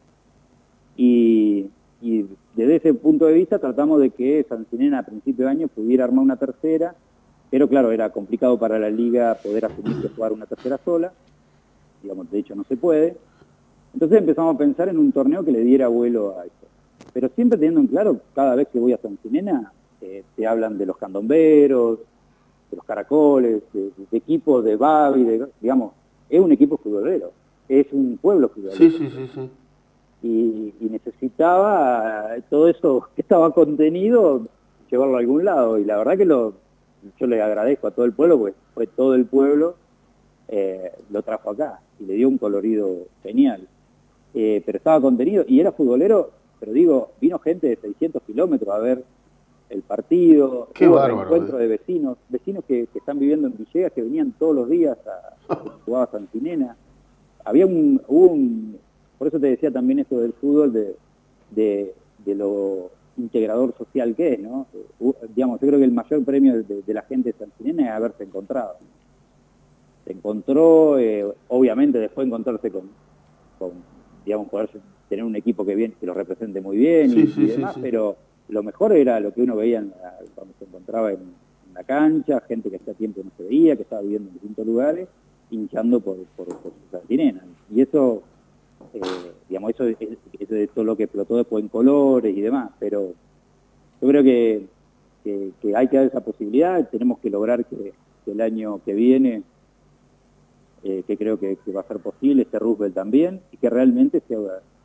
Speaker 2: Y, y desde ese punto de vista tratamos de que Sancinena a principio de año pudiera armar una tercera, pero claro, era complicado para la liga poder asumir que jugar una tercera sola, digamos, de hecho no se puede. Entonces empezamos a pensar en un torneo que le diera vuelo a eso. Pero siempre teniendo en claro, cada vez que voy a Sancinena, eh, te hablan de los candomberos, de los caracoles, de, de equipos de Babi, de, digamos, es un equipo futbolero, es un pueblo futbolero.
Speaker 1: Sí, sí, sí, sí.
Speaker 2: Y, y necesitaba todo eso que estaba contenido, llevarlo a algún lado. Y la verdad que lo, yo le agradezco a todo el pueblo, porque fue todo el pueblo, eh, lo trajo acá y le dio un colorido genial. Eh, pero estaba contenido y era futbolero, pero digo, vino gente de seiscientos kilómetros a ver el partido.
Speaker 1: Qué
Speaker 2: hubo
Speaker 1: bárbaro,
Speaker 2: encuentro
Speaker 1: eh.
Speaker 2: de vecinos, vecinos que, que están viviendo en Villegas, que venían todos los días a, a jugar a Sancinena. Había un, hubo un, por eso te decía también esto del fútbol, de, de, de lo integrador social que es, ¿no? Uh, digamos, yo creo que el mayor premio de, de la gente de Santinena es haberse encontrado. Se encontró, eh, obviamente después de encontrarse con, con, digamos, poder tener un equipo que bien, que lo represente muy bien
Speaker 1: sí,
Speaker 2: y,
Speaker 1: sí,
Speaker 2: y demás,
Speaker 1: sí, sí.
Speaker 2: pero lo mejor era lo que uno veía en la, cuando se encontraba en, en la cancha, gente que hacía tiempo no se veía, que estaba viviendo en distintos lugares, hinchando por, por, por Santinena. Y eso, eh, digamos, eso es, eso es todo lo que explotó después en colores y demás, pero yo creo que, que, que hay que dar esa posibilidad, tenemos que lograr que, que el año que viene, eh, que creo que, que va a ser posible, este Roosevelt también, y que realmente sea,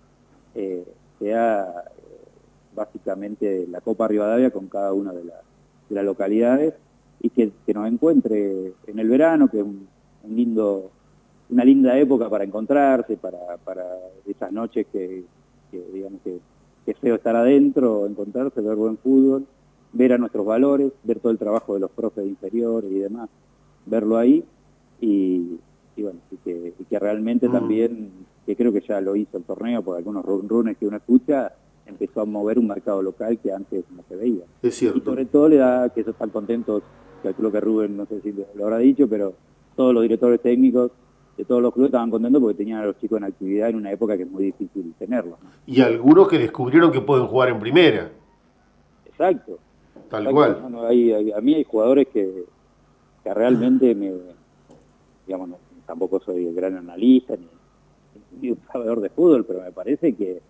Speaker 2: eh, sea eh, básicamente la Copa Rivadavia con cada una de, la, de las localidades, y que, que nos encuentre en el verano, que es un, un lindo, una linda época para encontrarse, para, para esas noches que, que digamos que, que es feo estar adentro, encontrarse, ver buen fútbol, ver a nuestros valores, ver todo el trabajo de los profes inferiores y demás, verlo ahí, y, y bueno, y que, y que realmente mm. también, que creo que ya lo hizo el torneo, por algunos runes que uno escucha, empezó a mover un mercado local que antes no se veía.
Speaker 1: Es cierto.
Speaker 2: Y sobre todo le da, que ellos están contentos, calculo que Rubén, no sé si lo habrá dicho, pero todos los directores técnicos de todos los clubes estaban contentos porque tenían a los chicos en actividad en una época que es muy difícil tenerlos, ¿no?
Speaker 1: Y algunos que descubrieron que pueden jugar en primera.
Speaker 2: Exacto.
Speaker 1: Tal
Speaker 2: Exacto.
Speaker 1: cual.
Speaker 2: No, no, hay, hay, a mí hay jugadores que, que realmente me, digamos, no, tampoco soy el gran analista ni, ni un sabedor de fútbol, pero me parece que,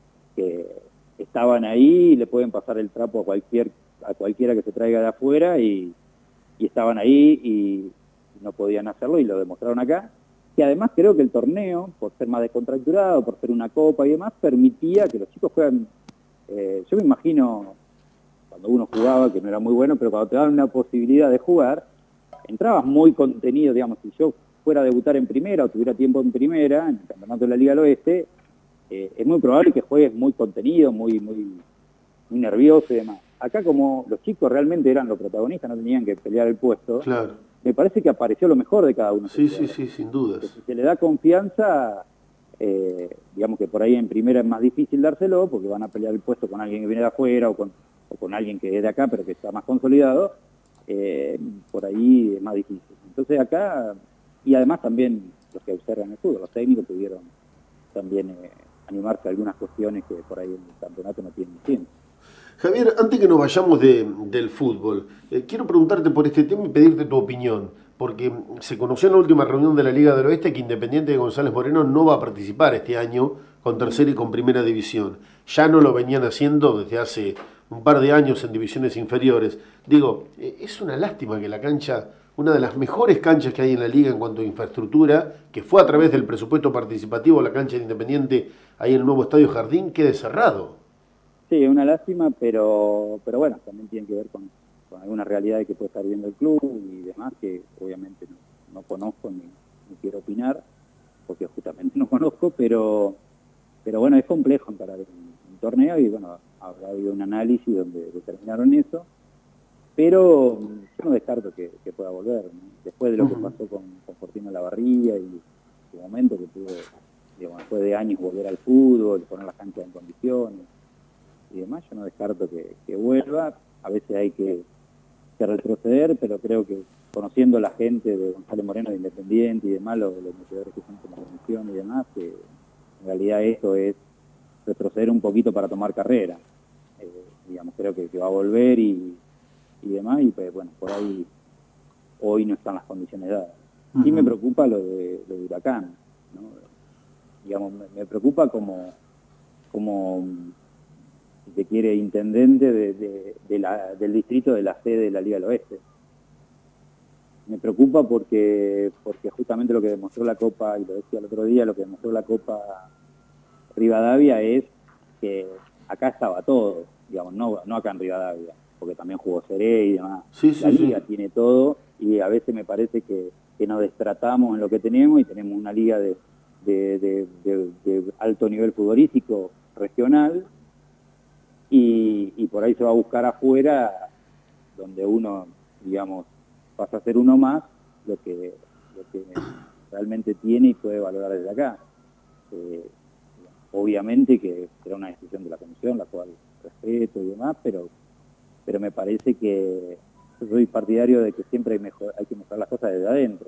Speaker 2: que estaban ahí y le pueden pasar el trapo a cualquier a cualquiera que se traiga de afuera y, y estaban ahí y no podían hacerlo y lo demostraron acá. Que además creo que el torneo, por ser más descontracturado, por ser una copa y demás, permitía que los chicos juegan. Eh, yo me imagino, cuando uno jugaba, que no era muy bueno, pero cuando te daban una posibilidad de jugar, entrabas muy contenido, digamos, si yo fuera a debutar en primera o tuviera tiempo en primera, en el campeonato de la Liga del Oeste, eh, es muy probable que juegues muy contenido, muy, muy, muy nervioso y demás. Acá como los chicos realmente eran los protagonistas, no tenían que pelear el puesto,
Speaker 1: claro.
Speaker 2: Me parece que apareció lo mejor de cada uno.
Speaker 1: Sí, sí, sí, sin dudas.
Speaker 2: Que si se le da confianza, eh, digamos que por ahí en primera es más difícil dárselo, porque van a pelear el puesto con alguien que viene de afuera o con, o con alguien que es de acá, pero que está más consolidado, eh, por ahí es más difícil. Entonces acá, y además también los que observan el fútbol, los técnicos pudieron también eh, animarse a algunas cuestiones que por ahí en el campeonato no tienen tiempo.
Speaker 1: Javier, antes que nos vayamos de, del fútbol, eh, quiero preguntarte por este tema y pedirte tu opinión, porque se conoció en la última reunión de la Liga del Oeste que Independiente de González Moreno no va a participar este año con tercera y con primera división. Ya no lo venían haciendo desde hace un par de años en divisiones inferiores. Digo, eh, es una lástima que la cancha, una de las mejores canchas que hay en la Liga en cuanto a infraestructura, que fue a través del presupuesto participativo, la cancha de Independiente, ahí en el nuevo Estadio Jardín, quede cerrado.
Speaker 2: Sí, es una lástima, pero pero bueno, también tiene que ver con, con alguna realidad que puede estar viendo el club y demás, que obviamente no, no conozco ni, ni quiero opinar, porque justamente no conozco, pero pero bueno, es complejo encarar un, un torneo y bueno, habrá habido un análisis donde determinaron eso, pero yo no descarto que, que pueda volver, ¿no? Después de lo que pasó con, con Fortino Lavarría y su momento que pudo, digamos, después de años volver al fútbol, poner las canchas en condiciones y demás, yo no descarto que, que vuelva. A veces hay que, que retroceder, pero creo que conociendo a la gente de González Moreno de Independiente y demás, los, los metedores que son como comisión y demás, que en realidad esto es retroceder un poquito para tomar carrera. Eh, digamos, creo que, que va a volver y, y demás, y pues bueno, por ahí hoy no están las condiciones dadas. Sí me preocupa lo de, lo de Huracán, ¿no? Digamos, me, me preocupa como... como si se quiere, intendente de, de, de la, del distrito de la sede de la Liga del Oeste. Me preocupa porque porque justamente lo que demostró la Copa, y lo decía el otro día, lo que demostró la Copa Rivadavia es que acá estaba todo, digamos, no, no acá en Rivadavia, porque también jugó Seré y demás.
Speaker 1: Sí, sí,
Speaker 2: la Liga
Speaker 1: sí.
Speaker 2: tiene todo y a veces me parece que, que nos destratamos en lo que tenemos y tenemos una liga de, de, de, de, de alto nivel futbolístico regional. Y, y por ahí se va a buscar afuera, donde uno, digamos, pasa a ser uno más, lo que, lo que realmente tiene y puede valorar desde acá. Eh, obviamente que será una decisión de la comisión, la cual respeto y demás, pero, pero me parece que yo soy partidario de que siempre hay, mejor, hay que mejorar las cosas desde adentro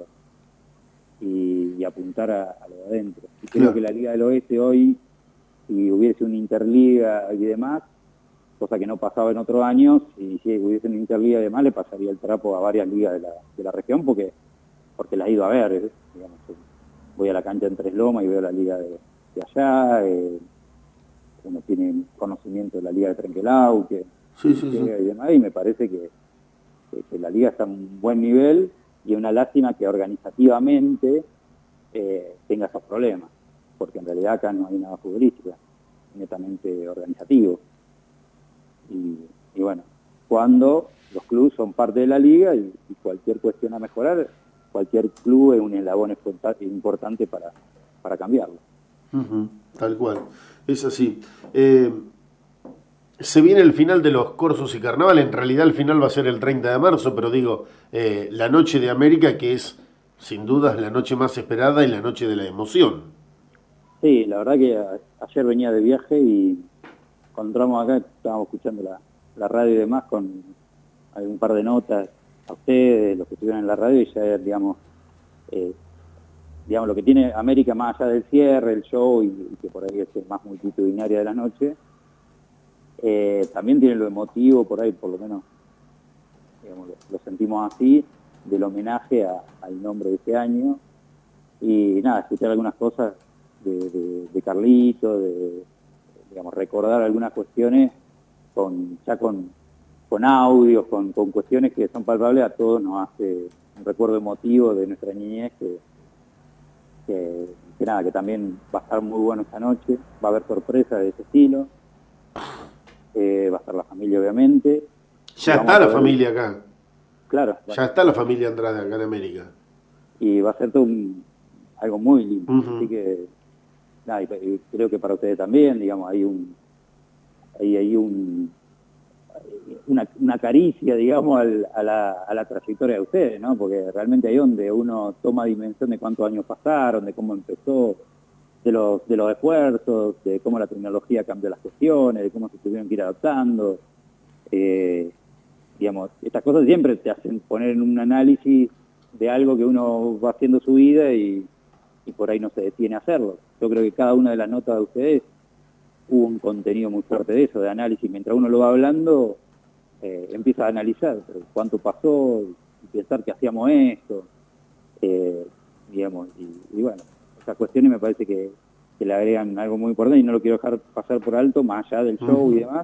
Speaker 2: y, y apuntar a, a lo de adentro. Y creo
Speaker 1: Claro.
Speaker 2: que la Liga del Oeste hoy, si hubiese una Interliga y demás, cosa que no pasaba en otros años, y si hubiese una Interliga y demás, le pasaría el trapo a varias ligas de la, de la región, porque porque la he ido a ver, ¿eh? Digamos, voy a la cancha en Tres Lomas y veo la liga de, de allá, eh, uno tiene conocimiento de la liga de Trenquelau, que,
Speaker 1: Sí, sí, sí.
Speaker 2: y demás, y me parece que, que, que la liga está a un buen nivel, y es una lástima que organizativamente eh, tenga esos problemas, porque en realidad acá no hay nada futbolístico, netamente organizativo. Y, y bueno, cuando los clubes son parte de la liga y, y cualquier cuestión a mejorar, cualquier club es un eslabón importante para, para cambiarlo.
Speaker 1: Uh-huh, tal cual, es así. Eh, se viene el final de los Corsos y Carnaval, en realidad el final va a ser el treinta de marzo, pero digo, eh, la Noche de América, que es sin dudas la noche más esperada y la noche de la emoción.
Speaker 2: Sí, la verdad que a, ayer venía de viaje y cuando entramos acá estábamos escuchando la, la radio y demás con un par de notas a ustedes, los que estuvieron en la radio, y ya, digamos, eh, digamos, lo que tiene América más allá del cierre, el show, y, y que por ahí es más multitudinaria de la noche, eh, también tiene lo emotivo, por ahí, por lo menos, digamos, lo, lo sentimos así, del homenaje a, al nombre de este año, y nada, escuchar algunas cosas de, de, de Carlito, de, digamos, recordar algunas cuestiones con ya con con audios, con, con cuestiones que son palpables, a todos nos hace un recuerdo emotivo de nuestra niñez, que, que, que nada, que también va a estar muy bueno esta noche, va a haber sorpresas de ese estilo, eh, va a estar la familia obviamente.
Speaker 1: Ya está la familia acá.
Speaker 2: Claro.
Speaker 1: Ya está la familia Andrade acá en América.
Speaker 2: Y va a ser todo un, algo muy lindo,
Speaker 1: uh-huh.
Speaker 2: Así que, nada, y, y creo que para ustedes también, digamos, hay un, hay, hay un Una, una caricia, digamos, al, a, la, a la trayectoria de ustedes, ¿no? Porque realmente ahí es donde uno toma dimensión de cuántos años pasaron, de cómo empezó, de los, de los esfuerzos, de cómo la tecnología cambió las cuestiones, de cómo se tuvieron que ir adaptando. Eh, digamos, estas cosas siempre te hacen poner en un análisis de algo que uno va haciendo su vida y, y por ahí no se detiene a hacerlo. Yo creo que cada una de las notas de ustedes hubo un contenido muy fuerte de eso, de análisis. Mientras uno lo va hablando, eh, empieza a analizar pero cuánto pasó, y pensar que hacíamos esto, eh, digamos, y, y bueno, esas cuestiones me parece que, que le agregan algo muy importante y no lo quiero dejar pasar por alto, más allá del show uh-huh. y demás,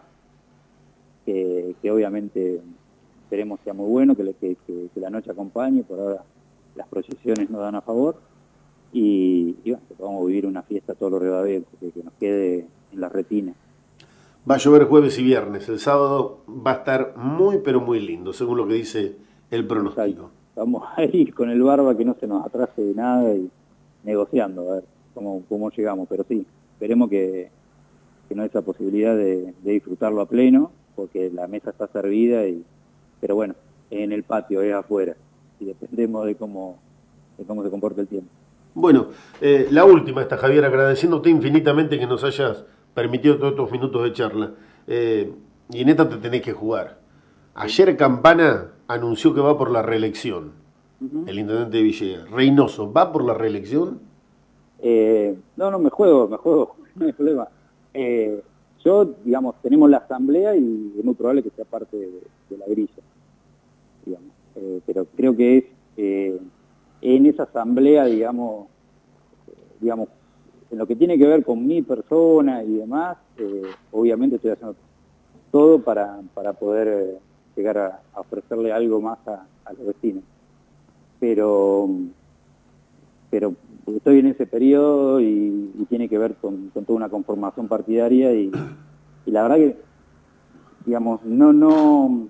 Speaker 2: que, que obviamente esperemos sea muy bueno, que, le, que, que, que la noche acompañe, por ahora las proyecciones nos dan a favor, y, y bueno, que podamos vivir una fiesta todos los Rivadavia, que, que nos quede en la retina.
Speaker 1: Va a llover jueves y viernes, el sábado va a estar muy pero muy lindo, según lo que dice el pronóstico.
Speaker 2: Estamos ahí con el barba que no se nos atrase de nada y negociando a ver cómo, cómo llegamos, pero sí, esperemos que, que no haya esa posibilidad de, de disfrutarlo a pleno, porque la mesa está servida, y pero bueno, en el patio, es afuera, y dependemos de cómo, de cómo se comporta el tiempo.
Speaker 1: Bueno, eh, la última está, Javier, agradeciéndote infinitamente que nos hayas permitido todos estos minutos de charla. Eh, y en esta te tenés que jugar. Ayer Campana anunció que va por la reelección, uh-huh. el intendente de Villegas. Reynoso, ¿va por la reelección?
Speaker 2: Eh, no, no, me juego, me juego, no hay problema. Eh, yo, digamos, tenemos la asamblea y es muy probable que sea parte de, de la grilla, digamos. Eh, pero creo que es eh, en esa asamblea, digamos, eh, digamos, en lo que tiene que ver con mi persona y demás, eh, obviamente estoy haciendo todo para, para poder eh, llegar a, a ofrecerle algo más a, a los vecinos. Pero, pero estoy en ese periodo y, y tiene que ver con, con toda una conformación partidaria y, y la verdad que, digamos, no, no,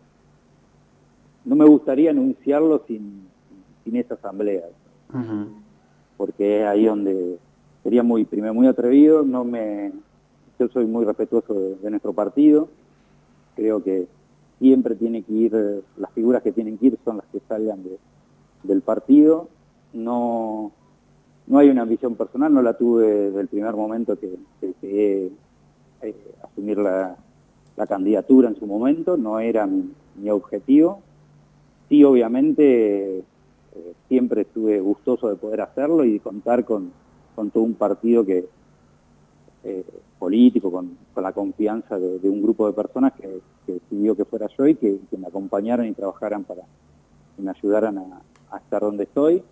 Speaker 2: no me gustaría anunciarlo sin, sin esa asamblea, uh-huh. porque es ahí donde sería muy, primero, muy atrevido. No me, yo soy muy respetuoso de, de nuestro partido, creo que siempre tiene que ir, las figuras que tienen que ir son las que salgan de, del partido. No, no hay una ambición personal, no la tuve desde el primer momento que, que, que eh, asumir la, la candidatura en su momento, no era mi, mi objetivo. Sí, obviamente, eh, siempre estuve gustoso de poder hacerlo y de contar con, con todo un partido que eh, político, con, con la confianza de, de un grupo de personas que, que decidió que fuera yo y que, que me acompañaran y trabajaran para que me ayudaran a, a estar donde estoy.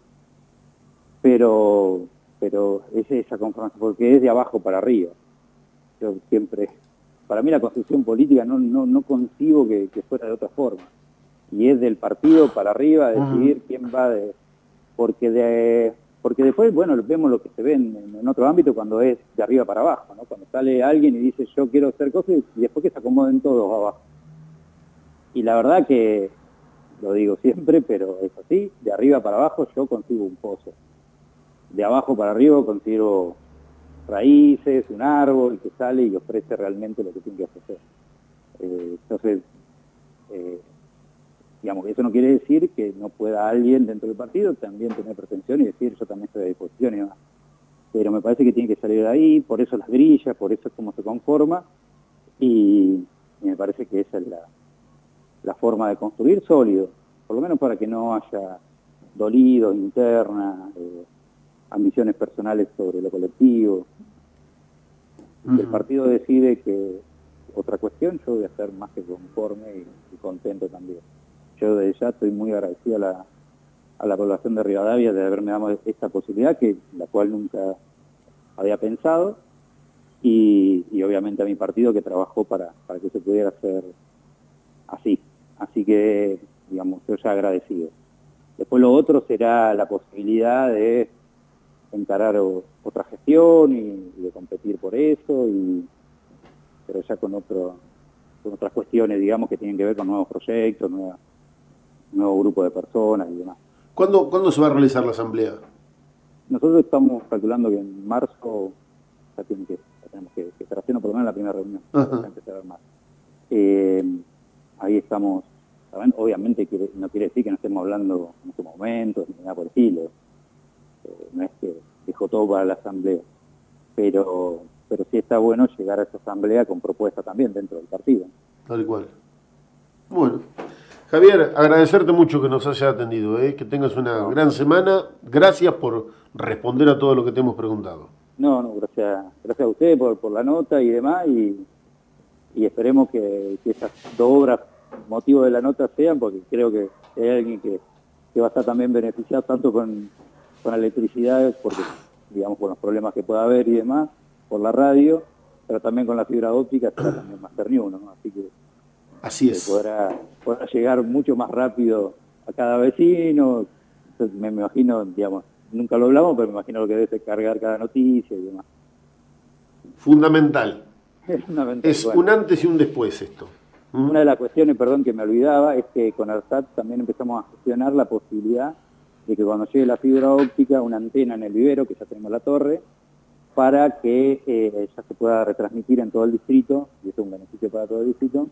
Speaker 2: Pero, pero es esa conformación, porque es de abajo para arriba. Yo siempre, para mí la construcción política no, no, no concibo que, que fuera de otra forma. Y es del partido para arriba decidir uh-huh. quién va de... Porque de porque después, bueno, vemos lo que se ve en, en otro ámbito cuando es de arriba para abajo, ¿no? Cuando sale alguien y dice yo quiero hacer cosas y después que se acomoden todos abajo. Y la verdad que, lo digo siempre, pero es así, de arriba para abajo yo consigo un pozo. De abajo para arriba consigo raíces, un árbol que sale y ofrece realmente lo que tiene que ofrecer. Eh, entonces, eh, digamos, eso no quiere decir que no pueda alguien dentro del partido también tener pretensión y decir yo también estoy a disposición y demás. Pero me parece que tiene que salir de ahí, por eso las grillas, por eso es como se conforma, y, y me parece que esa es la, la forma de construir sólido, por lo menos para que no haya dolidos internas, eh, ambiciones personales sobre lo colectivo. Uh-huh. Si el partido decide que otra cuestión, yo voy a estar más que conforme y, y contento también. Yo desde ya estoy muy agradecido a la, a la población de Rivadavia de haberme dado esta posibilidad, que la cual nunca había pensado, y, y obviamente a mi partido que trabajó para, para que se pudiera hacer así. Así que, digamos, yo ya agradecido. Después lo otro será la posibilidad de encarar o, otra gestión y, y de competir por eso, y, pero ya con, otro, con otras cuestiones, digamos, que tienen que ver con nuevos proyectos, nueva, nuevo grupo de personas y demás.
Speaker 1: ¿Cuándo, ¿Cuándo se va a realizar la asamblea?
Speaker 2: Nosotros estamos calculando que en marzo ya, tiene que, ya tenemos que, que estar haciendo por lo menos la primera reunión, para empezar a armar. Eh, ahí estamos, ¿saben? Obviamente quiere, no quiere decir que no estemos hablando en este momento, ni nada por el estilo. Eh, no es que dejó todo para la asamblea, pero, pero sí está bueno llegar a esa asamblea con propuesta también dentro del partido.
Speaker 1: Tal cual. Bueno, Javier, agradecerte mucho que nos haya atendido, ¿eh? Que tengas una no. gran semana. Gracias por responder a todo lo que te hemos preguntado.
Speaker 2: No, no, gracias, gracias a usted por, por la nota y demás, y, y esperemos que, que esas dos obras, motivo de la nota, sean, porque creo que hay alguien que, que va a estar también beneficiado tanto con, con la electricidad, porque digamos con los problemas que pueda haber y demás, por la radio, pero también con la fibra óptica será también más terniuno, ¿no? Así que
Speaker 1: Así es.
Speaker 2: Podrá, podrá llegar mucho más rápido a cada vecino. Entonces, me, me imagino, digamos, nunca lo hablamos, pero me imagino lo que debe ser cargar cada noticia y demás.
Speaker 1: Fundamental.
Speaker 2: Es fundamental.
Speaker 1: Es
Speaker 2: bueno.
Speaker 1: un antes y un después esto. ¿Mm?
Speaker 2: Una de las cuestiones, perdón, que me olvidaba, es que con ARSAT también empezamos a gestionar la posibilidad de que cuando llegue la fibra óptica, una antena en el vivero, que ya tenemos la torre, para que eh, ya se pueda retransmitir en todo el distrito, y eso es un beneficio para todo el distrito,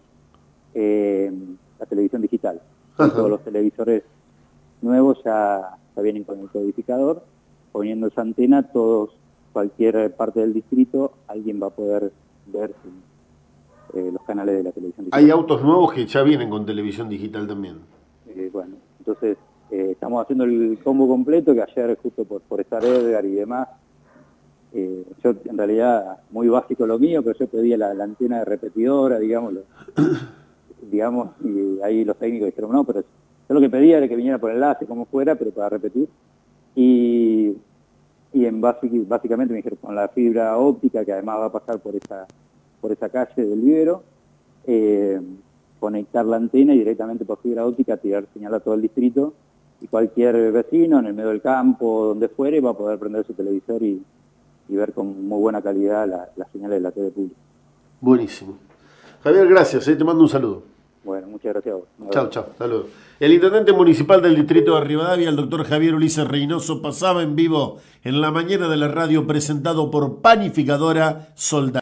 Speaker 2: Eh, la televisión digital. Todos los televisores nuevos ya, ya vienen con el codificador, poniendo esa antena, todos, cualquier parte del distrito, alguien va a poder ver eh, los canales de la televisión digital.
Speaker 1: Hay autos nuevos que ya vienen con televisión digital también.
Speaker 2: Eh, bueno, entonces eh, estamos haciendo el combo completo, que ayer justo por, por estar Edgar y demás, eh, yo en realidad muy básico lo mío, pero yo pedía la, la antena de repetidora, digámoslo. digamos, y ahí los técnicos dijeron, no, pero yo lo que pedía era que viniera por enlace, como fuera, pero para repetir. Y, y en básic, básicamente me dijeron, con la fibra óptica, que además va a pasar por esa, por esa calle del vivero, eh, conectar la antena y directamente por fibra óptica tirar señal a todo el distrito, y cualquier vecino en el medio del campo, donde fuere, va a poder prender su televisor y, y ver con muy buena calidad las la señales de la T V pública.
Speaker 1: Buenísimo. Javier, gracias, ¿eh? Te mando un saludo.
Speaker 2: Bueno, muchas gracias a vos.
Speaker 1: Chao, chao, saludos. El intendente municipal del distrito de Rivadavia, el doctor Javier Ulises Reynoso, pasaba en vivo en la mañana de la radio, presentado por Panificadora Soldado.